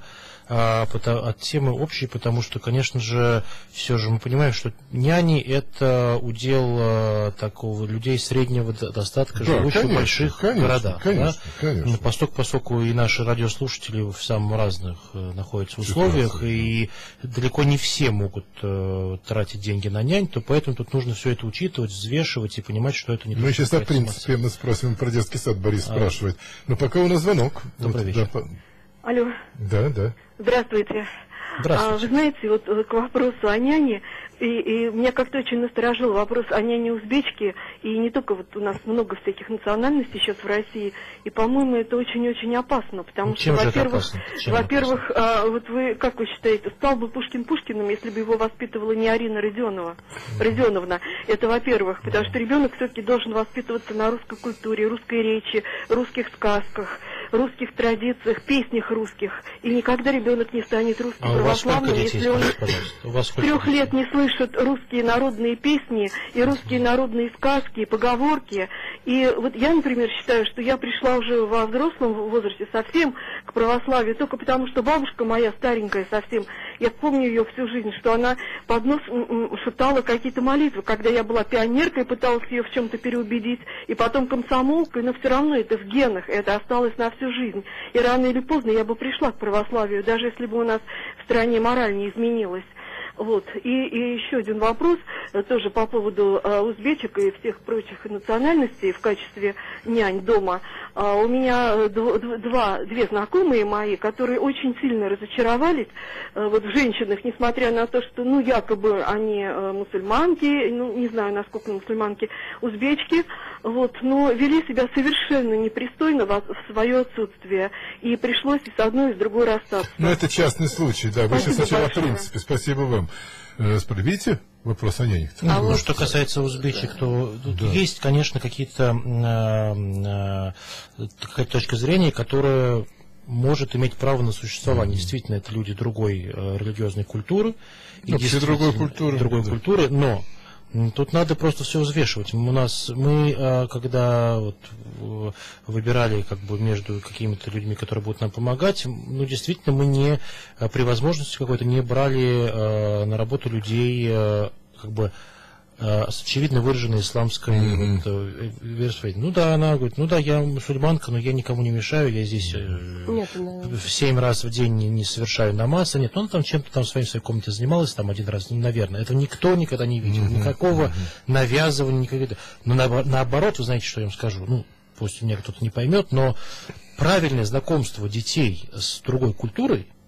от темы общей, потому что, конечно же, все же мы понимаем, что няни – это удел такого людей среднего достатка, да, живущих конечно, в больших конечно, городах. Конечно, да? конечно. Поскольку, поскольку и наши радиослушатели в самых разных находятся в условиях, и далеко не все могут э, тратить деньги на нянь, то поэтому тут нужно все это учитывать, взвешивать и понимать, что это не... Мы сейчас, в принципе, мы спросим про детский сад, Борис а, спрашивает. Но пока у нас звонок. Добрый вот, вечер. Да, Алло. Да, да. Здравствуйте. Здравствуйте. А, вы знаете, вот к вопросу о няне, и, и меня как-то очень насторожил вопрос о няне узбечки, и не только вот у нас много всяких национальностей сейчас в России, и, по-моему, это очень-очень опасно, потому ну, что, во-первых, во-первых, а, вот вы, как вы считаете, стал бы Пушкин Пушкиным, если бы его воспитывала не Арина Родионова, Родионовна, это во-первых, потому что ребенок все-таки должен воспитываться на русской культуре, русской речи, русских сказках, русских традициях, песнях русских, и никогда ребенок не станет русским а православным, если он с трех лет не слышит русские народные песни и русские народные сказки, и поговорки. И вот я, например, считаю, что я пришла уже во взрослом возрасте совсем к православию, только потому что бабушка моя старенькая совсем, я помню ее всю жизнь, что она под нос шептала какие-то молитвы, когда я была пионеркой, пыталась ее в чем-то переубедить, и потом комсомолкой, но все равно это в генах, это осталось на всю жизнь. И рано или поздно я бы пришла к православию, даже если бы у нас в стране мораль не изменилась. Вот. И, и еще один вопрос, тоже по поводу а, узбечек и всех прочих национальностей в качестве нянь дома. А, у меня два, две знакомые мои, которые очень сильно разочаровались а, вот, в женщинах, несмотря на то, что, ну, якобы они а, мусульманки, ну, не знаю, насколько мусульманки, узбечки, вот, но вели себя совершенно непристойно в, в свое отсутствие. И пришлось и с одной, и с другой расстаться. Ну, это частный случай, да. Вы сейчас сначала, в большое. принципе, спасибо вам. Видите вопрос о нянях? А ну, вот что касается узбечек, то да. есть, конечно, какие-то э, э, какая-то точка зрения, которая может иметь право на существование. Mm-hmm. Действительно, это люди другой э, религиозной культуры. И вообще другой культуры. Другой да. культуры, но тут надо просто все взвешивать. У нас мы, когда вот выбирали как бы между какими-то людьми, которые будут нам помогать, ну действительно мы не при возможности какой-то не брали на работу людей как бы с очевидно выраженной исламской mm-hmm. вот, версией. Ну да, она говорит, ну да, я мусульманка, но я никому не мешаю, я здесь нет, в семь раз в день не, не совершаю намаза. Нет, она там чем-то там в своей, в своей комнате занималась, там один раз, ну, наверное. Это никто никогда не видел, mm-hmm. никакого mm-hmm. навязывания, никакого. Но на, наоборот, вы знаете, что я вам скажу? Ну, пусть меня кто-то не поймет, но правильное знакомство детей с другой культурой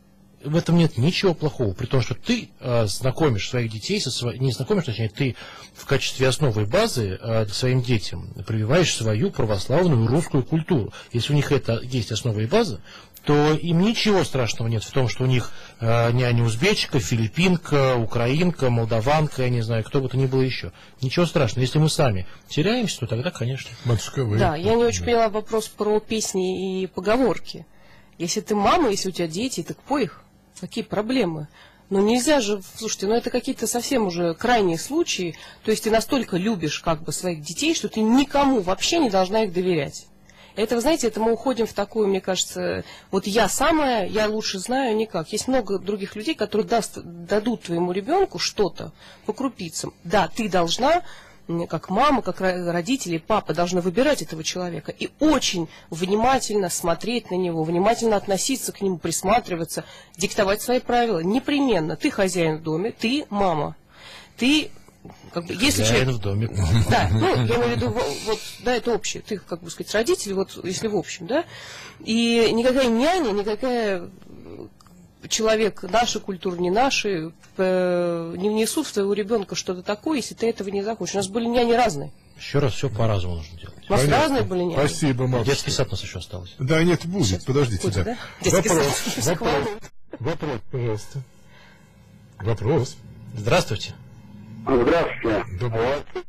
в этом нет ничего плохого, при том, что ты э, знакомишь своих детей, со сво... не знакомишь, точнее, ты в качестве основы базы э, своим детям прививаешь свою православную русскую культуру. Если у них это есть основа и база, то им ничего страшного нет в том, что у них э, няня узбечка, филиппинка, украинка, молдаванка, я не знаю, кто бы то ни было еще. Ничего страшного. Если мы сами теряемся, то тогда, конечно. Матушка, вы... Да, я не очень поняла вопрос про песни и поговорки. Если ты мама, если у тебя дети, так пой их. Какие проблемы? Но нельзя же, слушайте, ну это какие-то совсем уже крайние случаи. То есть ты настолько любишь как бы своих детей, что ты никому вообще не должна их доверять. Это, вы знаете, это мы уходим в такую, мне кажется, вот я самая, я лучше знаю никак. Есть много других людей, которые даст, дадут твоему ребенку что-то по крупицам. Да, ты должна, как мама, как родители, папа, должны выбирать этого человека и очень внимательно смотреть на него, внимательно относиться к нему, присматриваться, диктовать свои правила. Непременно. Ты хозяин в доме, ты мама. Ты... Как бы, если человек... в доме. Да, ну, я имею в виду, вот, да, это общее. Ты, как бы сказать, родитель, вот, если в общем, да. И никакая няня, никакая человек, наши культуры, не наши, не внесут в твоего ребенка что-то такое, если ты этого не захочешь. У нас были няни разные. Еще раз, все по-разному нужно делать. У нас Понятно. разные были няни. Спасибо, матушка. Детский сад у нас еще осталось. Да, нет, будет, Сейчас подождите, будет, да. да? Детский Вопрос, сад. вопрос, вопрос, пожалуйста. Вопрос. Здравствуйте. Здравствуйте. Добрый.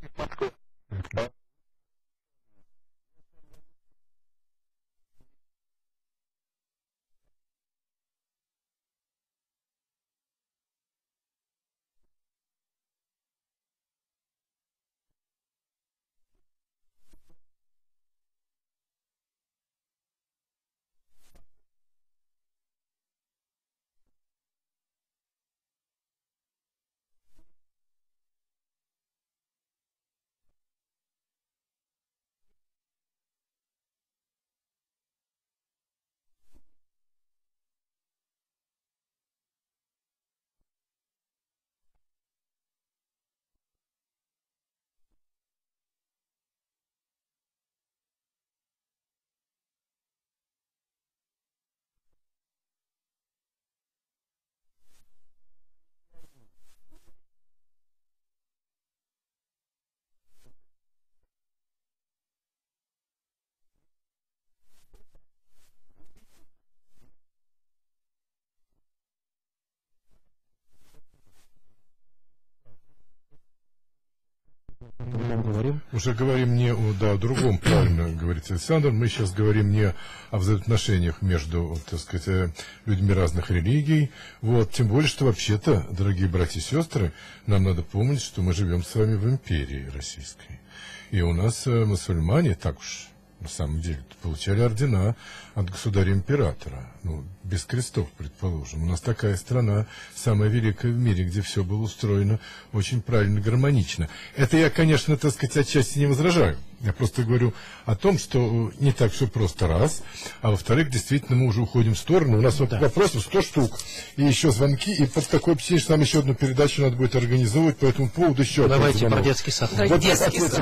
Говорим. Уже говорим не о, да, о другом, правильно говорит Александр. Мы сейчас говорим не о взаимоотношениях между, так сказать, людьми разных религий. Вот, тем более, что вообще-то, дорогие братья и сестры, нам надо помнить, что мы живем с вами в империи российской. И у нас мусульмане, так уж на самом деле, получали ордена от государя-императора. Ну, без крестов, предположим. У нас такая страна, самая великая в мире, где все было устроено очень правильно, гармонично. Это я, конечно, так сказать, отчасти не возражаю. Я просто говорю о том, что не так все просто, раз. А во-вторых, действительно, мы уже уходим в сторону. У нас вот да. вопросов сто штук. И еще звонки. И под такой птичь нам еще одну передачу надо будет организовывать по этому поводу. Еще Давайте про детский сад. Да, вот детский сад.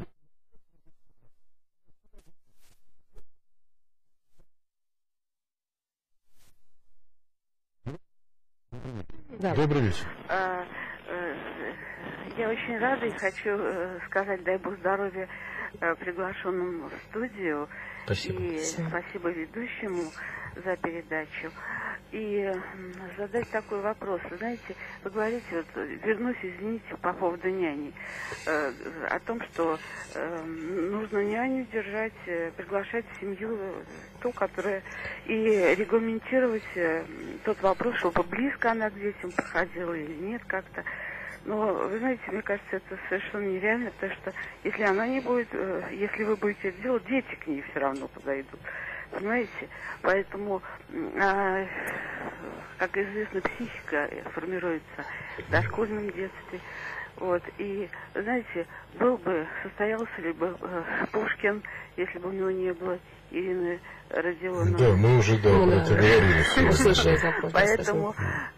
Да. Добрый вечер. А, э, я очень рада и хочу э, сказать, дай Бог здоровья э, приглашенным в студию. Спасибо. И спасибо ведущему за передачу. И э, задать такой вопрос. Вы знаете, вы говорите, вот, вернусь, извините, по поводу няни, э, о том, что э, нужно няню держать, э, приглашать в семью ту, которая, и регламентировать э, тот вопрос, чтобы близко она к детям подходила или нет как-то. Но, вы знаете, мне кажется, это совершенно нереально, потому что если она не будет, э, если вы будете это делать, дети к ней все равно подойдут. Понимаете? Поэтому, э, как известно, психика формируется в дошкольном детстве. Вот. И, знаете, был бы, состоялся ли бы э, Пушкин, если бы у него не было Ирины Родионовны. Да, мы уже, да, про это говорили. Поэтому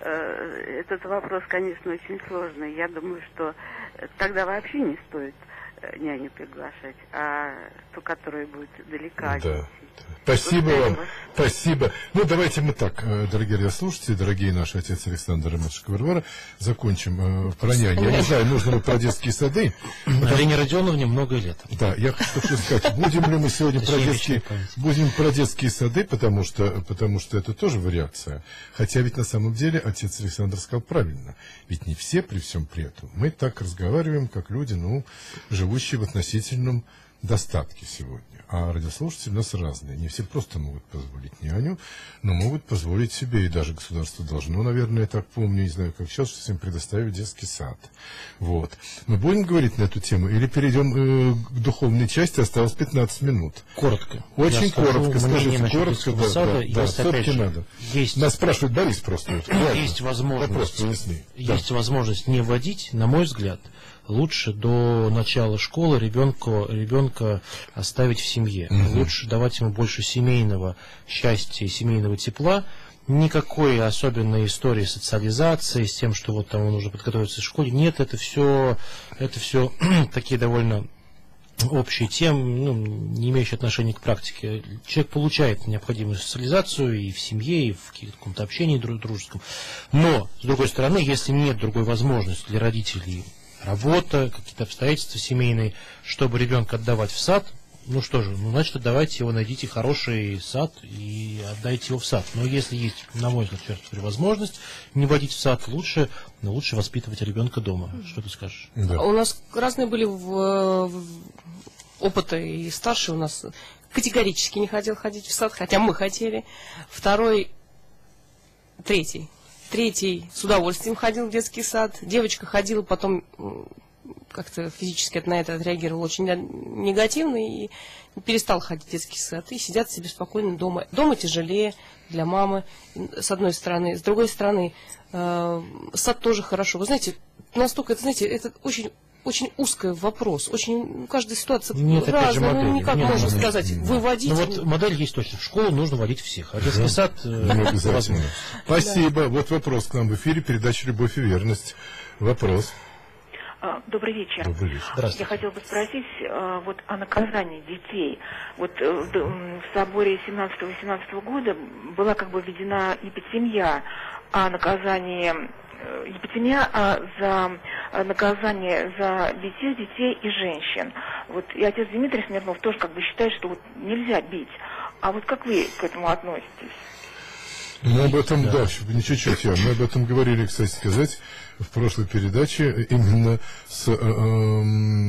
э, этот вопрос, конечно, очень сложный. Я думаю, что тогда вообще не стоит няню приглашать, а ту, которая будет далека от Да. детей. Спасибо Благодарю вам. вас. Спасибо. Ну, давайте мы так, э, дорогие радиослушатели, дорогие наши отец Александр и матушка Варвара, закончим э, про няню. Я не знаю, нужно ли про детские сады. Арине Родионовне много лет. Да, я хочу сказать, будем ли мы сегодня про Точнее, детские, вечная память. будем про детские сады, потому что, потому что это тоже вариация. Хотя ведь на самом деле отец Александр сказал правильно. Ведь не все при всем при этом. Мы так разговариваем, как люди, ну, живущие в относительном достатке сегодня. А радиослушатели у нас разные. Не все просто могут позволить няню, но могут позволить себе, и даже государство должно, наверное, я так помню, не знаю, как сейчас, что им предоставить детский сад. Вот. Мы будем говорить на эту тему или перейдем э, к духовной части? Осталось пятнадцать минут. Коротко. Очень Я скажу коротко, мнение скажите, насчет коротко, детского да, сада. да, да, Есть, опять все-таки же, надо. Есть, Нас спрашивает Борис просто. Вот, есть возможность, вопрос принесли. есть возможность не вводить, на мой взгляд, лучше до начала школы ребенка, ребенка оставить в семье. Мгм. Лучше давать ему больше семейного счастья и семейного тепла. Никакой особенной истории социализации с тем, что вот там нужно подготовиться в школе. Нет, это все, это все такие довольно общие темы, ну, не имеющие отношения к практике. Человек получает необходимую социализацию и в семье, и в каком-то общении друг- дружеском. Но, с другой стороны, если нет другой возможности для родителей, работа, какие-то обстоятельства семейные, чтобы ребенка отдавать в сад, ну что же, ну значит отдавайте его, найдите хороший сад и отдайте его в сад. Но если есть, на мой взгляд, черт возьми, возможность не водить в сад, лучше, ну, лучше воспитывать ребенка дома. Что ты скажешь? Да. У нас разные были в, в опыты, и старший у нас категорически не хотел ходить в сад, хотя мы хотели. Второй, третий. Третий с удовольствием ходил в детский сад. Девочка ходила, потом м, как-то физически на это отреагировала очень негативно и перестал ходить в детский сад. И сидят себе спокойно дома. Дома тяжелее для мамы, с одной стороны. С другой стороны, э, сад тоже хорошо. Вы знаете, настолько, это, знаете, это очень... Очень узкий вопрос, очень каждая ситуация Нет, опять же, разная, ну, модели. никак Нет, можно модели. сказать, выводить. Ну вот модель есть точно. В школу нужно водить всех, а детский сад э, Не обязательно. возможно. Спасибо. Вот вопрос к нам в эфире, передача «Любовь и верность». Вопрос. А, Добрый вечер. Добрый вечер. Я Здравствуйте. хотела бы спросить а, вот о наказании детей. Вот э, в д- м, в соборе семнадцатого-восемнадцатого года была как бы введена епитемья о наказании э, епитемья а, за а, наказание за детей, детей и женщин. Вот и отец Дмитрий Смирнов тоже как бы считает, что вот нельзя бить. А вот как вы к этому относитесь? Мы об этом, да, не чуть-чуть, я, мы об этом говорили, кстати сказать, в прошлой передаче именно с э, э,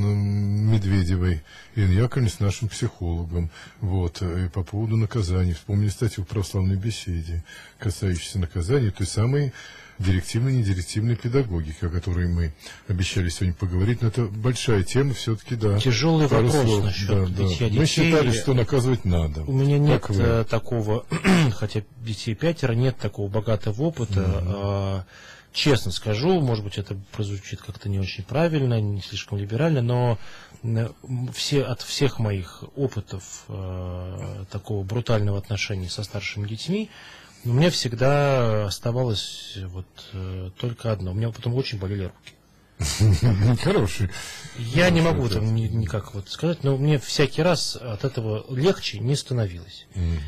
Медведевой Ириной Яковлевной, с нашим психологом, вот, и по поводу наказаний. Вспомнили статью в православной беседе, касающейся наказаний, той самой директивной, недирективной педагогики, о которой мы обещали сегодня поговорить, но это большая тема, все-таки, да. Тяжелый Пару вопрос слов, насчет да, битья да. Мы детей. считали, что наказывать надо. У меня нет Как вы? э, такого, хотя детей пятеро, нет такого богатого опыта. А, честно скажу, может быть, это прозвучит как-то не очень правильно, не слишком либерально, но э, все, от всех моих опытов э, такого брутального отношения со старшими детьми, у меня всегда оставалось вот э, только одно. У меня потом очень болели руки. Хороший. Я не могу там ни- никак вот сказать, но мне всякий раз от этого легче не становилось.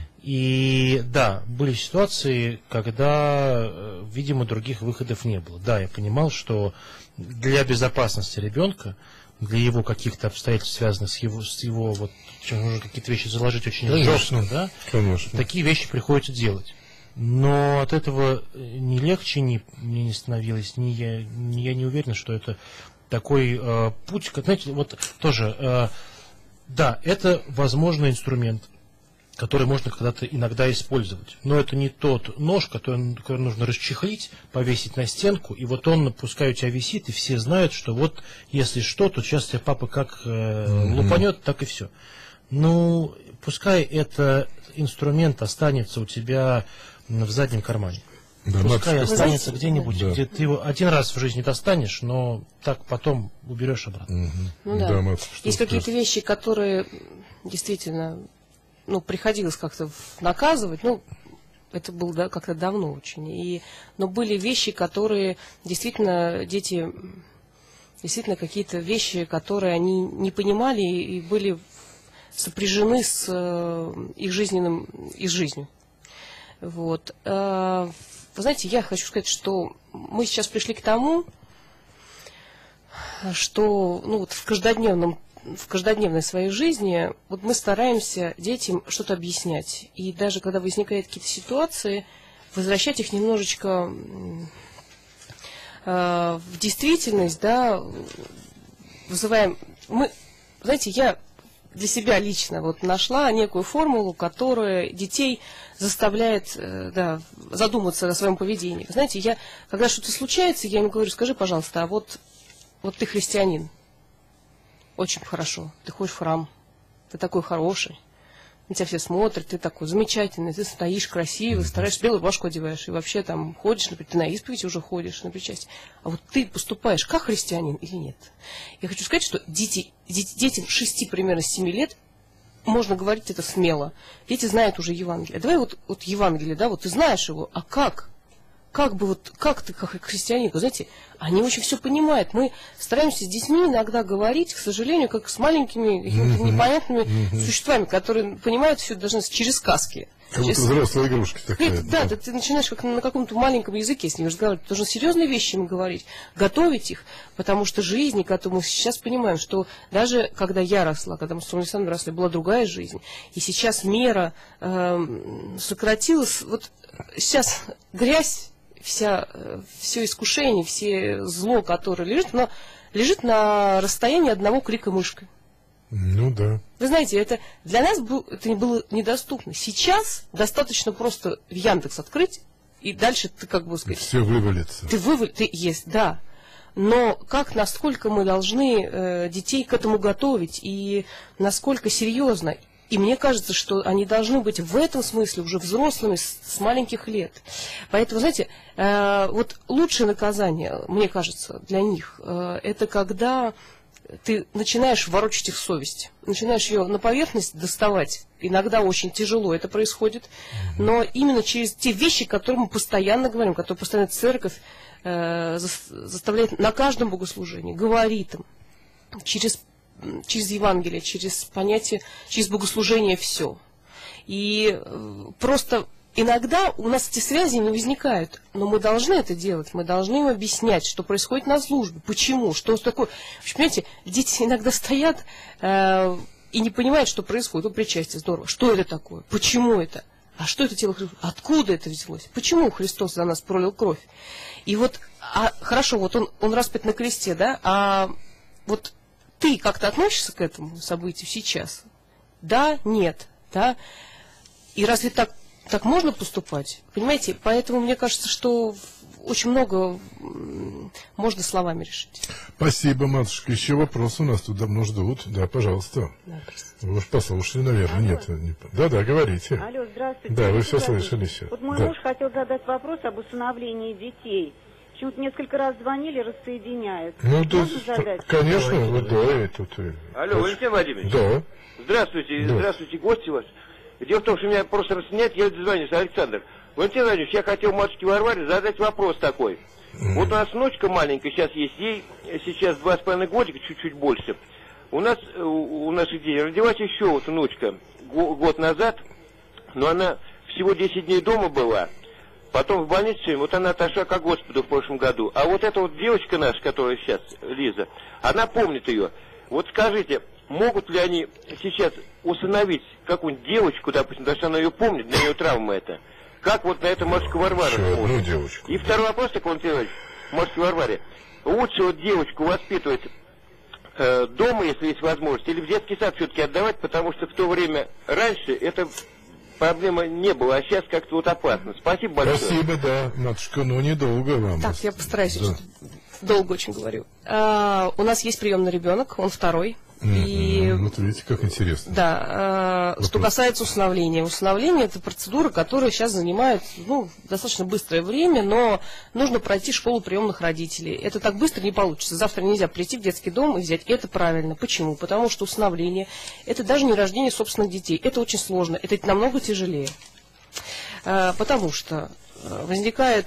И да, были ситуации, когда, э, видимо, других выходов не было. Да, я понимал, что для безопасности ребенка, для его каких-то обстоятельств, связанных с его, с его вот, чем нужно какие-то вещи заложить очень Конечно. жестко, да, Конечно. такие вещи приходится делать. Но от этого ни легче ни, мне не становилось, ни я, ни я не уверен, что это такой э, путь, как, знаете, вот тоже, э, да, это возможный инструмент, который можно когда-то иногда использовать. Но это не тот нож, который, который нужно расчехлить, повесить на стенку, и вот он, пускай у тебя висит, и все знают, что вот если что, то сейчас тебя папа как э, лупанет, так и все. Ну, пускай этот инструмент останется у тебя в заднем кармане. Да, Пускай Макс, останется знаете, где-нибудь, да. где ты его один раз в жизни достанешь, но так потом уберешь обратно. Мгм. Ну да. Да, Макс, что Есть какие-то скажете? вещи, которые действительно, ну, приходилось как-то в- наказывать, ну, это было да, как-то давно очень. И, но были вещи, которые действительно дети действительно какие-то вещи, которые они не понимали и были сопряжены с их жизненным, их жизнью. Вот. Вы знаете, я хочу сказать, что мы сейчас пришли к тому, что ну, вот в каждодневном в каждодневной своей жизни вот мы стараемся детям что-то объяснять. И даже когда возникают какие-то ситуации, возвращать их немножечко э, в действительность, да, вызываем... Мы, знаете, я для себя лично вот нашла некую формулу, которая детей заставляет э, да, задуматься о своем поведении. Знаете, я, когда что-то случается, я им говорю, скажи, пожалуйста, а вот, вот ты христианин. Очень хорошо. Ты ходишь в храм. Ты такой хороший. На тебя все смотрят. Ты такой замечательный. Ты стоишь красивый, стараешься, белую рубашку одеваешь. И вообще там ходишь, например, ты на исповедь уже ходишь, на причастие. А вот ты поступаешь как христианин или нет? Я хочу сказать, что дети, дети, детям шести, примерно семи лет можно говорить это смело. Дети знают уже Евангелие. Давай вот, вот Евангелие, да, вот ты знаешь его, а как? Как бы вот, как ты, как христианин, вы знаете, они очень все понимают. Мы стараемся с детьми иногда говорить, к сожалению, как с маленькими какими-то непонятными mm-hmm. существами, которые понимают все даже через сказки. Как через... будто взрослая игрушка такая. Да, да, ты начинаешь как на каком-то маленьком языке с ними разговаривать. Ты должен серьезные вещи им говорить, готовить их, потому что жизнь, которую мы сейчас понимаем, что даже когда я росла, когда мы с Александром росли, была другая жизнь. И сейчас мера э, сократилась. Вот сейчас грязь, Вся, все искушение, все зло, которое лежит, но лежит на расстоянии одного клика мышкой. Ну да. Вы знаете, это для нас был, это было недоступно. Сейчас достаточно просто в Яндекс открыть, и дальше ты как бы сказать... Все вывалится. Ты вывал, ты есть, да. Но как, насколько мы должны э, детей к этому готовить, и насколько серьезно. И мне кажется, что они должны быть в этом смысле уже взрослыми с, с маленьких лет. Поэтому, знаете, э, вот лучшее наказание, мне кажется, для них, э, это когда ты начинаешь ворочать их совесть, начинаешь ее на поверхность доставать. Иногда очень тяжело это происходит, но именно через те вещи, которые мы постоянно говорим, которые постоянно церковь э, заставляет на каждом богослужении, говорит им, через через Евангелие, через понятие, через богослужение все. И просто иногда у нас эти связи не возникают, но мы должны это делать, мы должны им объяснять, что происходит на службе, почему, что такое. Понимаете, дети иногда стоят э, и не понимают, что происходит. Ну, причастие, здорово. Что это такое? Почему это? А что это тело Христа? Откуда это взялось? Почему Христос за нас пролил кровь? И вот, а, хорошо, вот он, он распят на кресте, да, а вот ты как-то относишься к этому событию сейчас? Да, нет, да. И разве так, так можно поступать? Понимаете, поэтому мне кажется, что очень много можно словами решить. Спасибо, матушка. Еще вопросы у нас тут давно ждут. Да, пожалуйста. Да, вы уж послушали, наверное. Алло. Нет. Не... Да, да, говорите. Алло, здравствуйте. Да, вы все слышали все. Вот мой да. муж хотел задать вопрос об усыновлении детей. Почему-то несколько раз звонили, рассоединяют. Ну, да, конечно, вы да, тут... Алло, Валентин Владимирович. Да. Здравствуйте, да. Здравствуйте, гости у вас. Дело в том, что меня просто рассоединяют, я дозвонюсь, Александр. Валентин Владимирович, я хотел матушке Варваре задать вопрос такой. Mm. Вот у нас внучка маленькая, сейчас есть ей, сейчас два с половиной годика, чуть-чуть больше. У нас, у, у наших детей родилась еще вот внучка год назад, но она всего десять дней дома была. Потом в больнице, вот она отошла ко Господу в прошлом году. А вот эта вот девочка наша, которая сейчас, Лиза, она помнит ее. Вот скажите, могут ли они сейчас усыновить какую-нибудь девочку, допустим, потому что она ее помнит, для нее травма это? Как вот на это матушка Варвара смотрит? И второй вопрос такой, Валентин Иванович, матушке Варваре. Лучше вот девочку воспитывать э, дома, если есть возможность, или в детский сад все-таки отдавать, потому что в то время раньше это... Проблема не было, а сейчас как-то вот опасно. Спасибо большое. Спасибо, да, матушка, но недолго вам. Так, я постараюсь, да. Долго очень говорю. А, у нас есть приемный ребенок, он второй. Mm-hmm. И, вот видите, как интересно. Да, э, что касается усыновления. Усыновление – это процедура, которая сейчас занимает ну, достаточно быстрое время, но нужно пройти школу приемных родителей. Это так быстро не получится. Завтра нельзя прийти в детский дом и взять. Это правильно. Почему? Потому что усыновление – это даже не рождение собственных детей. Это очень сложно, это намного тяжелее. Э, потому что возникает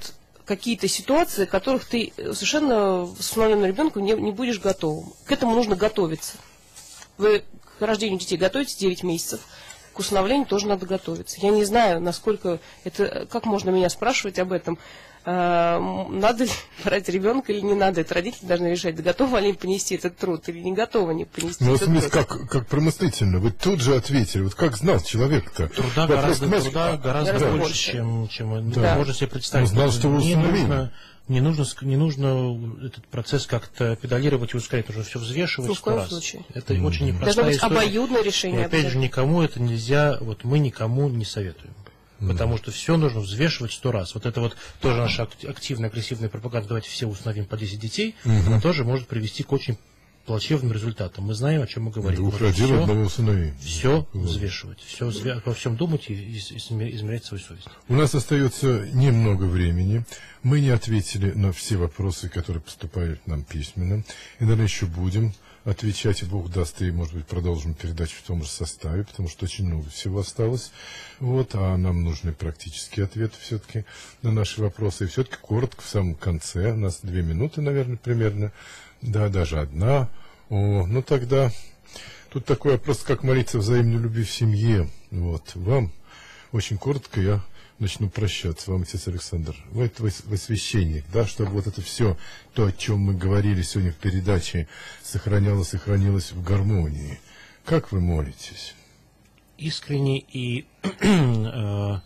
какие-то ситуации, в которых ты совершенно с усыновленным ребенком не, не будешь готовым. К этому нужно готовиться. Вы к рождению детей готовитесь девять месяцев, к усыновлению тоже надо готовиться. Я не знаю, насколько это, как можно меня спрашивать об этом, надо ли брать ребенка или не надо. Это родители должны решать, готовы ли понести этот труд или не готовы они понести ну, этот смысл, труд. Как, как промыслительно, вы тут же ответили, вот как знал человек-то. Труда Вопрос, гораздо, труда гораздо, гораздо больше, больше, чем, чем да. можно себе представить. Он знал, что вы не нужно, не нужно, не нужно этот процесс как-то педалировать и ускорять, нужно все взвешивать ну, сто раз. Случае. Это mm-hmm. очень непростая Должно быть история. Обоюдное решение. И опять же, никому это нельзя, вот мы никому не советуем. Mm-hmm. Потому что все нужно взвешивать сто раз. Вот это вот тоже наша активная, агрессивная пропаганда, давайте все установим по десять детей, mm-hmm. она тоже может привести к очень плачевным результатам. Мы знаем, о чем мы говорим. Двух родил, одного усыновить. Все взвешивать, все взве... во всем думать и измерять свою совесть. У нас остается немного времени. Мы не ответили на все вопросы, которые поступают нам письменно. И, наверное, еще будем отвечать, и Бог даст, и, может быть, продолжим передачу в том же составе, потому что очень много всего осталось. Вот, а нам нужны практические ответы все-таки на наши вопросы. И все-таки коротко, в самом конце, у нас две минуты, наверное, примерно, да, даже одна. О, ну тогда, тут такой вопрос, как молиться взаимной любви в семье. Вот, вам очень коротко я начну прощаться. Вам, отец Александр, вы, вы, вы священник, да, чтобы вот это все, то, о чем мы говорили сегодня в передаче, сохранялось, сохранилось в гармонии. Как вы молитесь? Искренне и э,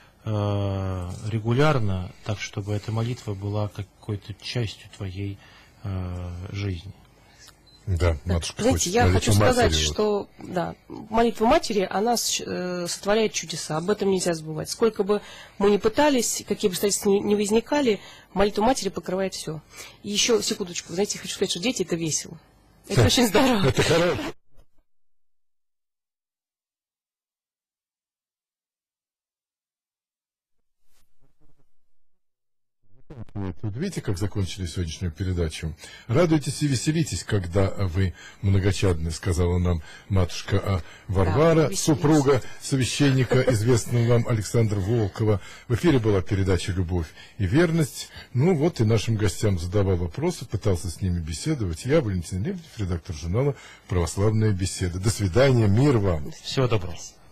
э, регулярно, так, чтобы эта молитва была какой-то частью твоей э, жизни. Да, матушка. Знаете, я хочу сказать, матери, что да, молитва матери, она э, сотворяет чудеса. Об этом нельзя забывать. Сколько бы мы ни пытались, какие бы обстоятельства ни, ни возникали, молитва матери покрывает все. И еще секундочку, знаете, хочу сказать, что дети это весело. Это очень здорово. Это хорошо. Вот, вот видите, как закончили сегодняшнюю передачу. Радуйтесь и веселитесь, когда вы многочадны, сказала нам матушка Варвара, да, супруга священника, известного вам Александра Волкова. В эфире была передача «Любовь и верность». Ну вот и нашим гостям задавал вопросы, пытался с ними беседовать. Я, Валентин Лебедев, редактор журнала «Православная беседа». До свидания, мир вам. Всего доброго.